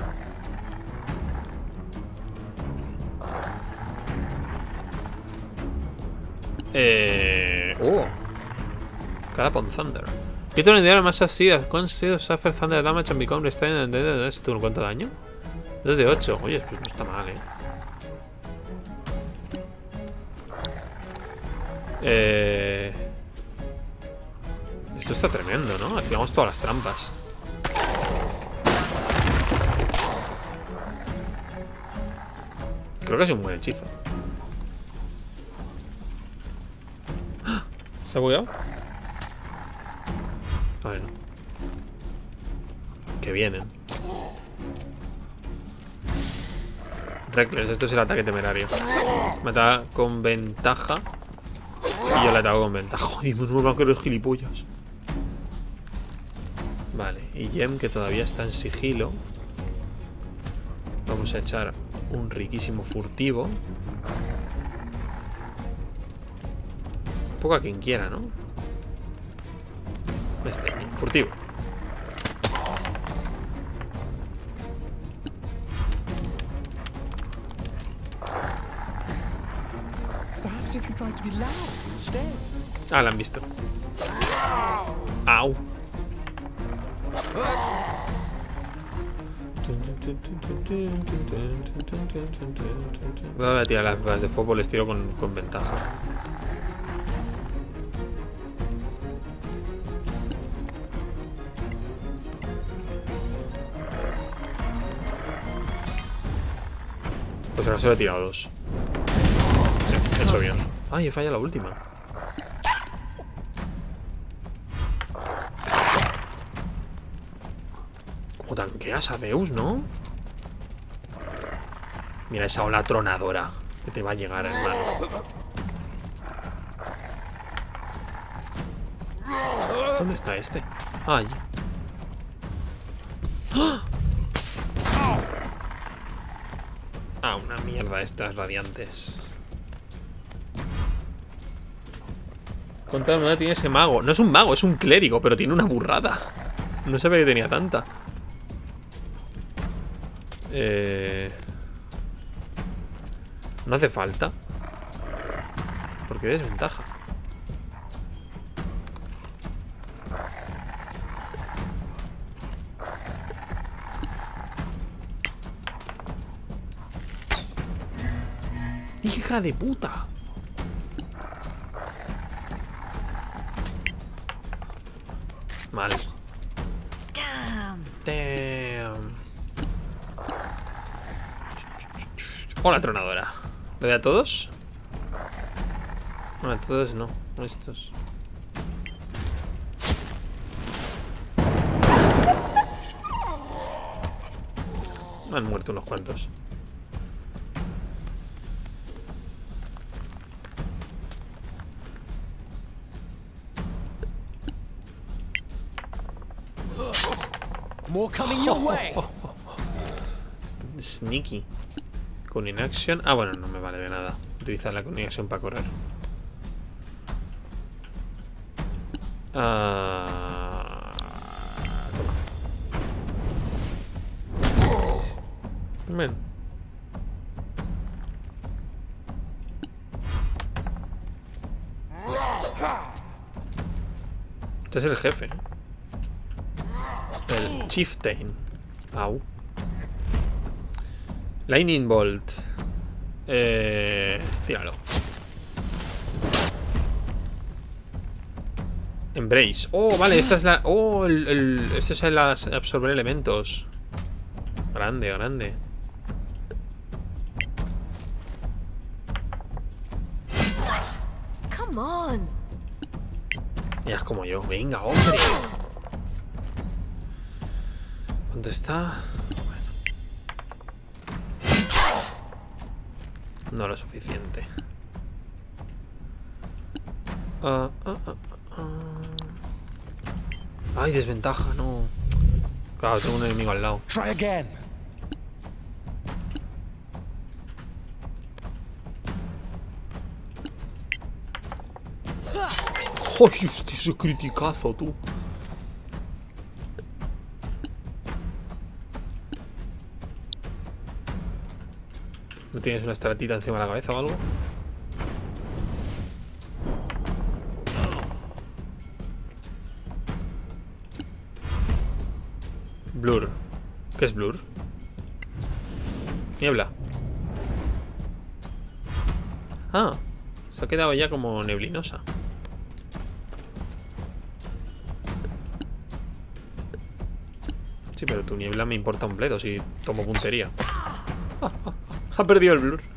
Eh... Oh. Cada Pon Thunder. Quito una idea más así. Consider suffer thunder damage and become restrained. ¿Es tu cuánto daño? dos de ocho. Oye, pues no está mal, eh. Eh... Esto está tremendo, ¿no? Activamos todas las trampas. Creo que es un buen hechizo. ¿Se ha bugueado? A ver, no. Que vienen. Reckless, esto es el ataque temerario. Me ataca con ventaja. Y yo le ataco con ventaja. Joder, no me van a gilipollas. Vale, y Jem, que todavía está en sigilo. Vamos a echar un riquísimo furtivo. Un poco a quien quiera, ¿no? Este, furtivo. Ah, la han visto. Au. Voy a tirar las balas de fuego, les tiro con, con ventaja. Pues ahora solo he tirado dos. Sí, he hecho bien. Ay, he fallado la última. Como tanquea Sadeus, ¿no? Mira esa ola tronadora que te va a llegar, hermano. ¿Dónde está este? Ah, allí. ¡Ah! Ah, una mierda estas radiantes. ¿Cuánta armadura tiene ese mago? No es un mago, es un clérigo, pero tiene una burrada. No sabía que tenía tanta. Eh... No hace falta. ¿Por qué desventaja? hija de puta! Mal. Damn. Damn. Hola, tronadora. ¿Lo de a todos? No, a todos no. Estos. Han muerto unos cuantos. More coming your way. Sneaky. Con inaction. Ah, bueno, no me vale de nada utilizar la con inaction para correr. Ah, toma. Ven. Este es el jefe. El Chieftain. Au. Lightning Bolt. Eh, tíralo. Embrace. Oh, vale, esta es la... Oh, el, el, este es el absorber elementos. Grande, grande. Come on. Ya es como yo. Venga, hombre. ¿Dónde está? Bueno. No lo suficiente. Uh, uh, uh, uh. Ay, desventaja, no. Claro, tengo un enemigo al lado. Try again. ¡Ay, hostia, ese criticazo, tú! ¿No tienes una estratita encima de la cabeza o algo? Blur. ¿Qué es blur? Niebla. Ah, se ha quedado ya como neblinosa. Sí, pero tu niebla me importa un bledo si tomo puntería. Ha perdido el blur.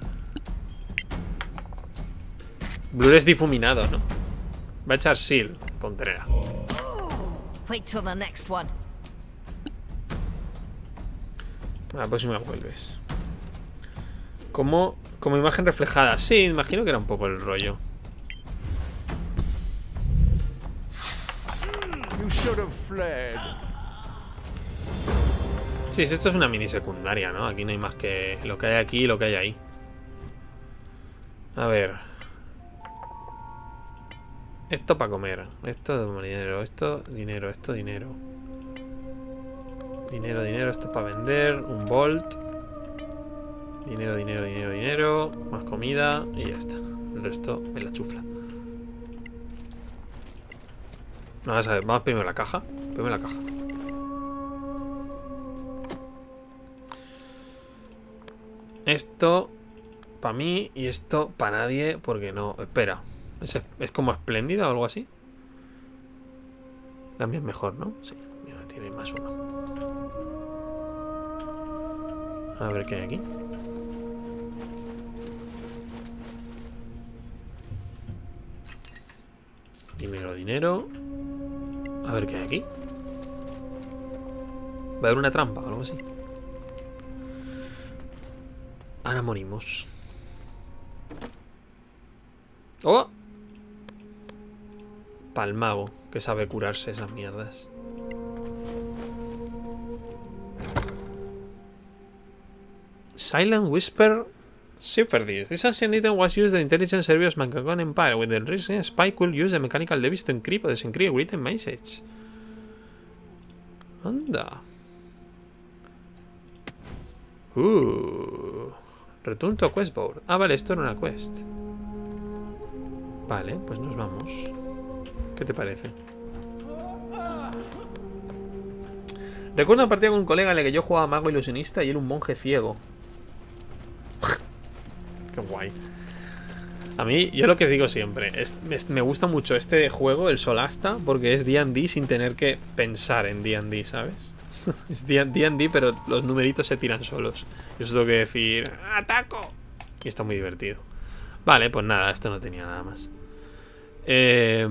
Blur es difuminado, ¿no? Va a echar seal con Terera. Wait till the next one. A la próxima vuelves. Como, como imagen reflejada. Sí, imagino que era un poco el rollo. You should have fled. Sí, esto es una mini secundaria, ¿no? Aquí no hay más que lo que hay aquí y lo que hay ahí. A ver. Esto para comer. Esto dinero. Esto dinero. Esto dinero. Dinero, dinero. Esto para vender. Un bolt. Dinero, dinero, dinero, dinero. Más comida. Y ya está. El resto me la chufla. Vamos a ver. Vamos primero la caja. Primero la caja. Esto para mí y esto para nadie porque no... Espera, ¿es, es como espléndida o algo así? También mejor, ¿no? Sí, mira, tiene más uno. A ver qué hay aquí. Dinero, dinero. A ver qué hay aquí. Va a haber una trampa o algo así. Ahora morimos. ¡Oh! Palmago, que sabe curarse esas mierdas. Silent Whisper Shepherdess. This ancient item was used the intelligence service Mancagon Empire. With the recent spy could use the mechanical device to encrypt or desencrypt written message. Anda. Uh. Return to a quest board. Ah, vale, esto era una quest. Vale, pues nos vamos. ¿Qué te parece? Recuerdo una partida con un colega en la que yo jugaba mago ilusionista y él un monje ciego. Qué guay. A mí, yo lo que os digo siempre, es, es, me gusta mucho este juego, el Solasta, porque es D and D sin tener que pensar en D and D, ¿sabes? Es D and D, pero los numeritos se tiran solos. Y eso tengo que decir, ¡ataco! Y está muy divertido. Vale, pues nada, esto no tenía nada más. Eh...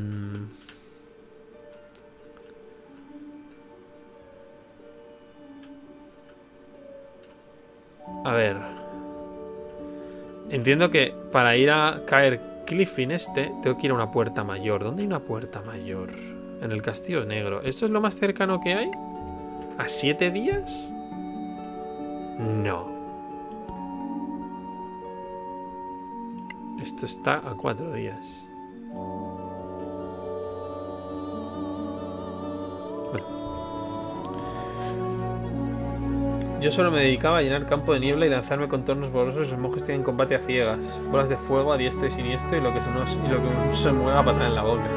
A ver. Entiendo que para ir a caer Cliffin este, tengo que ir a una puerta mayor. ¿Dónde hay una puerta mayor? En el Castillo Negro. ¿Esto es lo más cercano que hay? ¿A siete días? No. Esto está a cuatro días. Yo solo me dedicaba a llenar campo de niebla y lanzarme contornos borrosos. Esos monjes tienen combate a ciegas. Bolas de fuego a diestro y siniestro y lo que se, nos, y lo que uno se mueva a patada en la boca.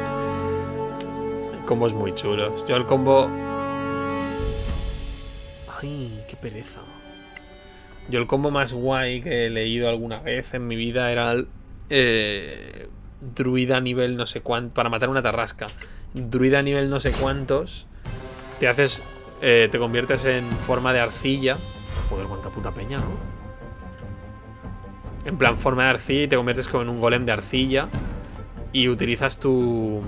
El combo es muy chulo. Yo el combo... Ay, qué pereza. Yo el combo más guay que he leído alguna vez en mi vida era el... Eh, druida nivel no sé cuánto... Para matar una tarrasca. Druida nivel no sé cuántos. Te haces... Eh, te conviertes en forma de arcilla. Joder, cuánta puta peña, ¿no? En plan forma de arcilla y te conviertes como en un golem de arcilla. Y utilizas tu...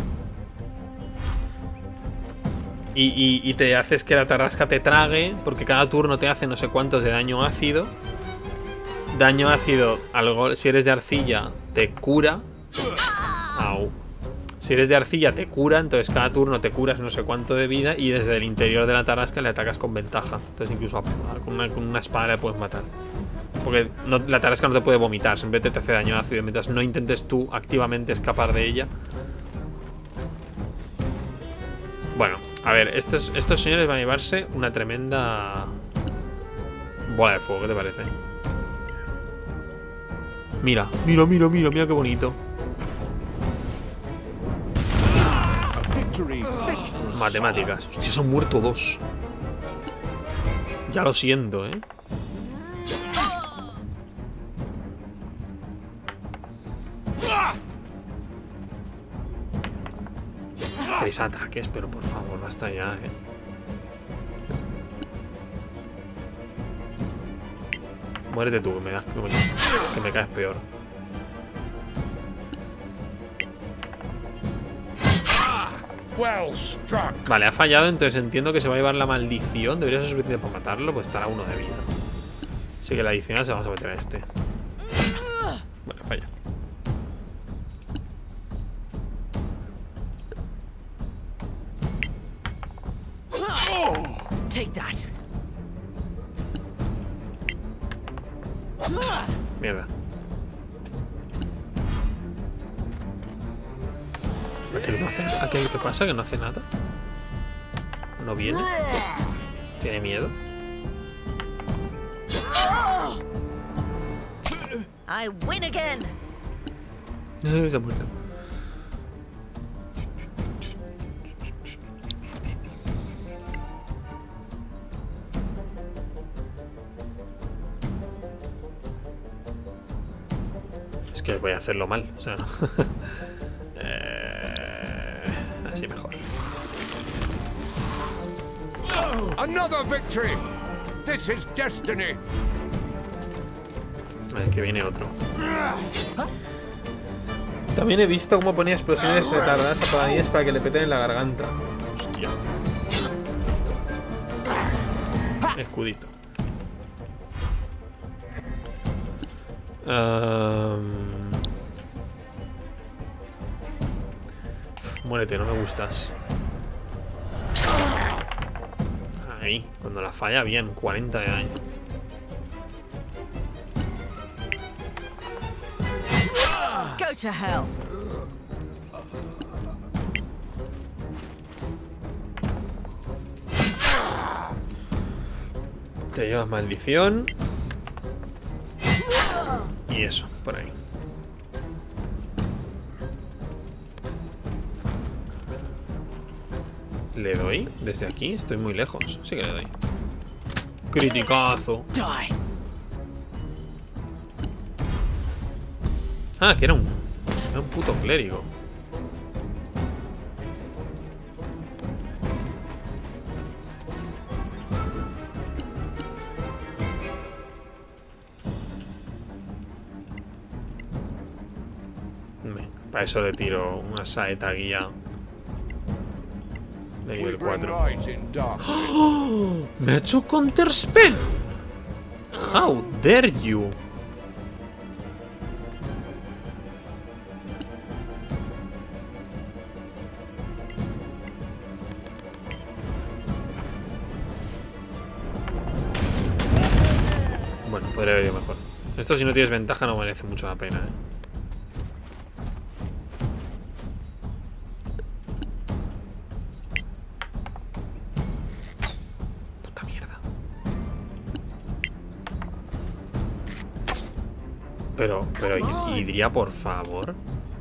Y, y, y te haces que la tarrasca te trague. Porque cada turno te hace no sé cuántos de daño ácido. Daño ácido, al si eres de arcilla, te cura. Au. Si eres de arcilla te cura, entonces cada turno te curas no sé cuánto de vida y desde el interior de la tarrasca le atacas con ventaja. Entonces incluso a, con, una, con una espada le puedes matar. Porque no, la tarrasca no te puede vomitar, siempre te hace daño ácido. Mientras no intentes tú activamente escapar de ella. Bueno, a ver, estos, estos señores van a llevarse una tremenda bola de fuego, ¿qué te parece? Mira, mira, mira, mira, mira qué bonito. Matemáticas. Hostia, se han muerto dos. Ya lo siento, ¿eh? Tres ataques, pero por favor, basta ya, ¿eh? Muérete tú, que me, das, que me caes peor. Vale, ha fallado, entonces entiendo que se va a llevar la maldición. Debería ser suficiente para matarlo, pues estará uno de vida. Así que la adicional se va a meter a este. Vale, falla. Take that. Mierda. ¿Aquel no hace, aquel que pasa que no hace nada? ¿No viene? ¿Tiene miedo? I win again. Eh, se ha muerto. Es que voy a hacerlo mal, o sea, eh, así mejor. Another victory. This is destiny. A ver, que viene otro. También he visto cómo ponía explosiones retardadas a paladines para que le peten en la garganta. Hostia. Escudito. Um... Muérete, no me gustas. Ahí, cuando la falla, bien, cuarenta de daño. Go to hell. Te llevas maldición. Y eso, por ahí. ¿Le doy? Desde aquí estoy muy lejos. Sí que le doy. Criticazo. Ah, que era un... Era un puto clérigo. Para eso le tiro una saeta guía de nivel cuatro. ¡Oh! ¡Me ha hecho counterspell! How dare you? Bueno, podría haber ido mejor. Esto si no tienes ventaja no merece mucho la pena, ¿eh? Pero, pero, Idria, por favor.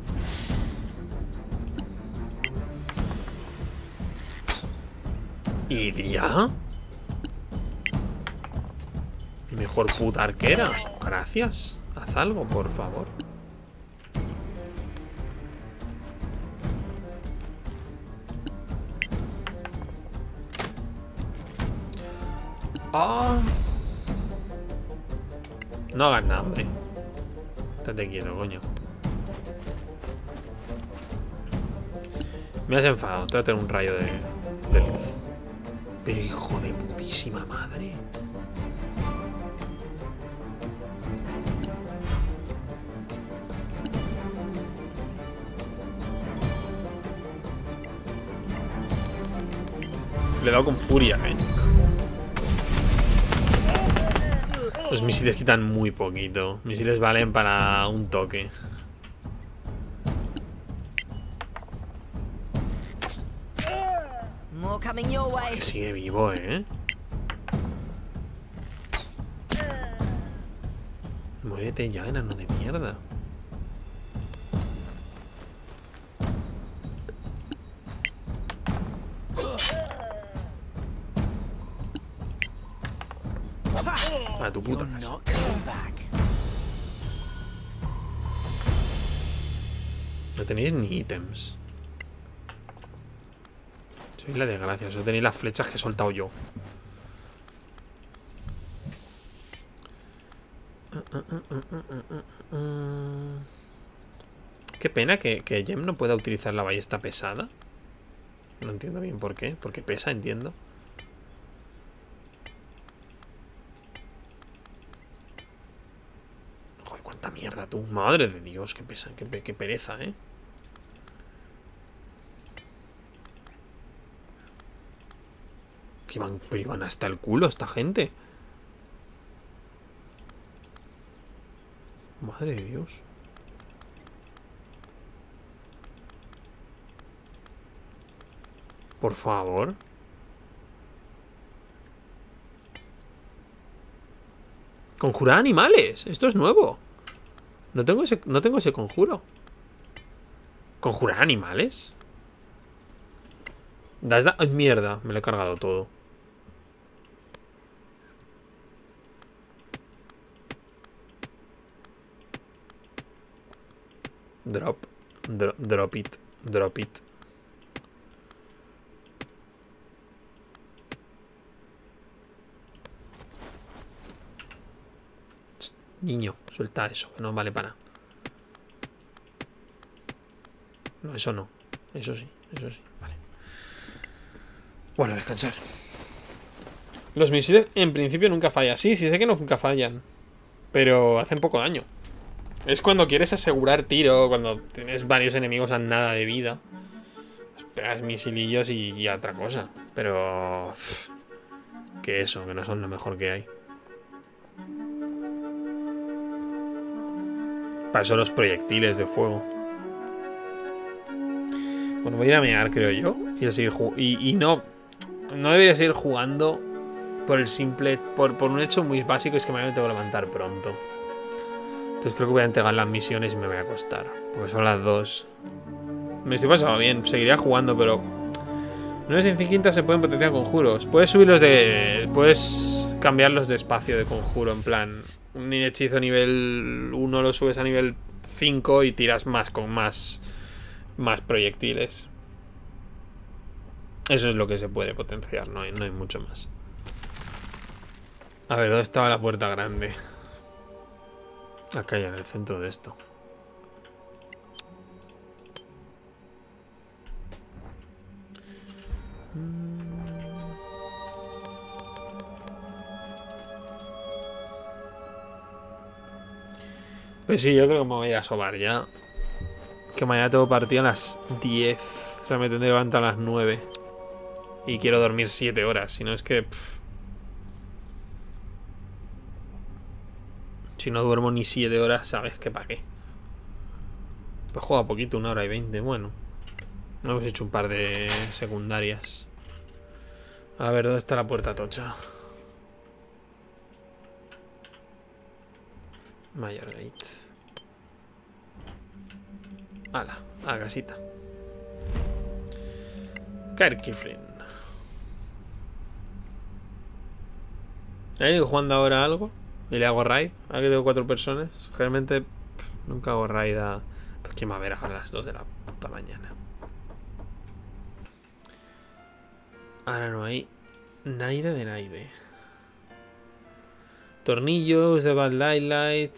¿Idria? Mejor puta arquera. Gracias. Haz algo, por favor. Ah. No hagas nada, hombre. Estate quieto, coño. Me has enfadado. Te voy a tener un rayo de, de luz. Pero hijo de putísima madre. Le he dado con furia, eh. Los misiles quitan muy poquito. Misiles valen para un toque. Que sigue vivo, ¿eh? Muérete ya, enano de mierda. A tu puta casa. No tenéis ni ítems. Soy la desgracia. Solo tenéis las flechas que he soltado yo. Qué pena que, que Jem no pueda utilizar la ballesta pesada. No entiendo bien por qué. Porque pesa, entiendo. Joder, cuánta mierda tú. Madre de Dios, qué pesa, qué, qué pereza, eh. Que iban, pero iban hasta el culo esta gente. Madre de Dios. Por favor. Conjurar animales. Esto es nuevo. No tengo ese, no tengo ese conjuro. ¿Conjurar animales? Das da... Ay, mierda, me lo he cargado todo. Drop, dro drop it, drop it. Psst, niño, suelta eso, que no vale para nada. No, eso no. Eso sí, eso sí, vale. Bueno, descansar. Los misiles en principio nunca fallan. Sí, sí sé que nunca fallan, pero hacen poco daño. Es cuando quieres asegurar tiro, cuando tienes varios enemigos a nada de vida. Pegas misilillos y, y a otra cosa. Pero... Uff, que eso, que no son lo mejor que hay. Para eso los proyectiles de fuego. Bueno, voy a ir a mear, creo yo. Y a seguir jugando. Y, y no... No debería seguir jugando por el simple... Por, por un hecho muy básico, es que me tengo que levantar pronto. Entonces creo que voy a entregar las misiones y me voy a acostar. Porque son las dos. Me estoy pasando bien. Seguiría jugando, pero... nueve en cincuenta se pueden potenciar conjuros. Puedes subirlos de... Puedes cambiarlos de espacio de conjuro. En plan, un hechizo nivel uno lo subes a nivel cinco y tiras más con más, más proyectiles. Eso es lo que se puede potenciar, no hay, no hay mucho más. A ver, ¿dónde estaba la puerta grande? Acá ya en el centro de esto. Pues sí, yo creo que me voy a ir a sobar ya. Que mañana tengo partido a las diez. O sea, me tendré que levantar a las nueve. Y quiero dormir siete horas. Si no es que... Pff. Si no duermo ni siete horas, ¿sabes qué para qué? Pues juega poquito, una hora y veinte. Bueno. No hemos hecho un par de secundarias. A ver, ¿dónde está la puerta tocha? Mayor Gate. Ala, a casita. Kerkiflin. ¿Hay alguien jugando ahora algo? ¿Y le hago raid? Aquí tengo cuatro personas. Realmente pff, nunca hago raid a... Pues quién va a ver ahora a las dos de la puta mañana. Ahora no hay Naide de Naide. Tornillos de Bad Light.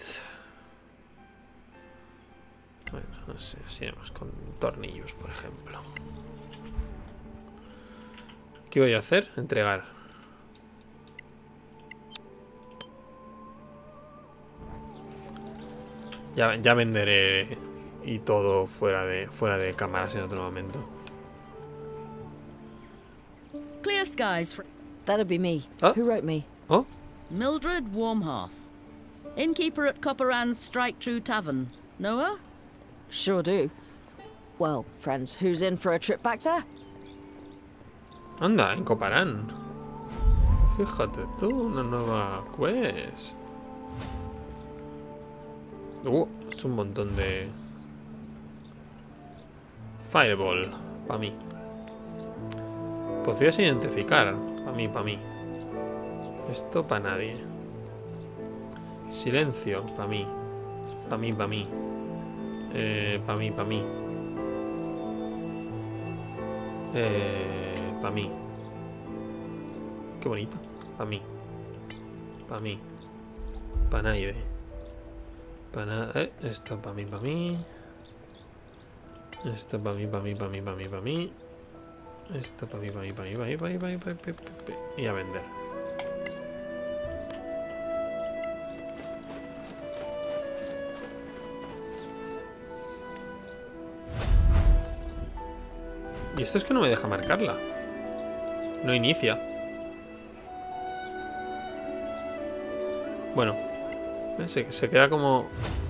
Bueno, no sé, si iremos con tornillos, por ejemplo. ¿Qué voy a hacer? Entregar. Ya, ya venderé y todo fuera de, fuera de cámaras en otro momento. Clear skies for... That'd be me. Oh. Who wrote me? Oh? Mildred Warmhearth. Innkeeper at Copperan's Strike True Tavern. Know her? Sure do. Well, friends, who's in for a trip back there? Anda, en Copperan. Fíjate tú, una nueva quest. Uh, es un montón de... Fireball, para mí. Podrías identificar, para mí, para mí. Esto para nadie. Silencio, para mí. Para mí, para mí. Eh, para mí, para mí. Eh, para mí. Qué bonito. Para mí. Para mí. Para nadie. Para nada. Eh, esto para mí, para mí. Esto para mí, para mí, para mí, para mí, para mí. Esto para mí, para mí, para mí, para mí, para mí, para mí, para mí, para mí. Y a vender. Y esto es que no me deja marcarla. No inicia. Bueno. Se, se queda como...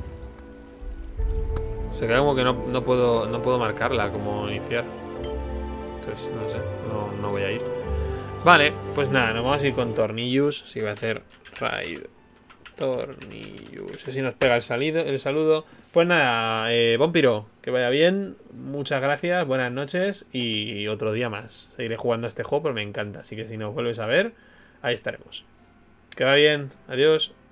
Se queda como que no, no puedo no puedo marcarla como iniciar. Entonces, no sé. No, no voy a ir. Vale, pues nada, nos vamos a ir con tornillos. Si voy a hacer raid. Tornillos. Así nos pega el, salido, el saludo. Pues nada, eh, Vampiro, que vaya bien. Muchas gracias, buenas noches. Y otro día más. Seguiré jugando a este juego, pero me encanta. Así que si nos vuelves a ver, ahí estaremos. Que vaya bien, adiós.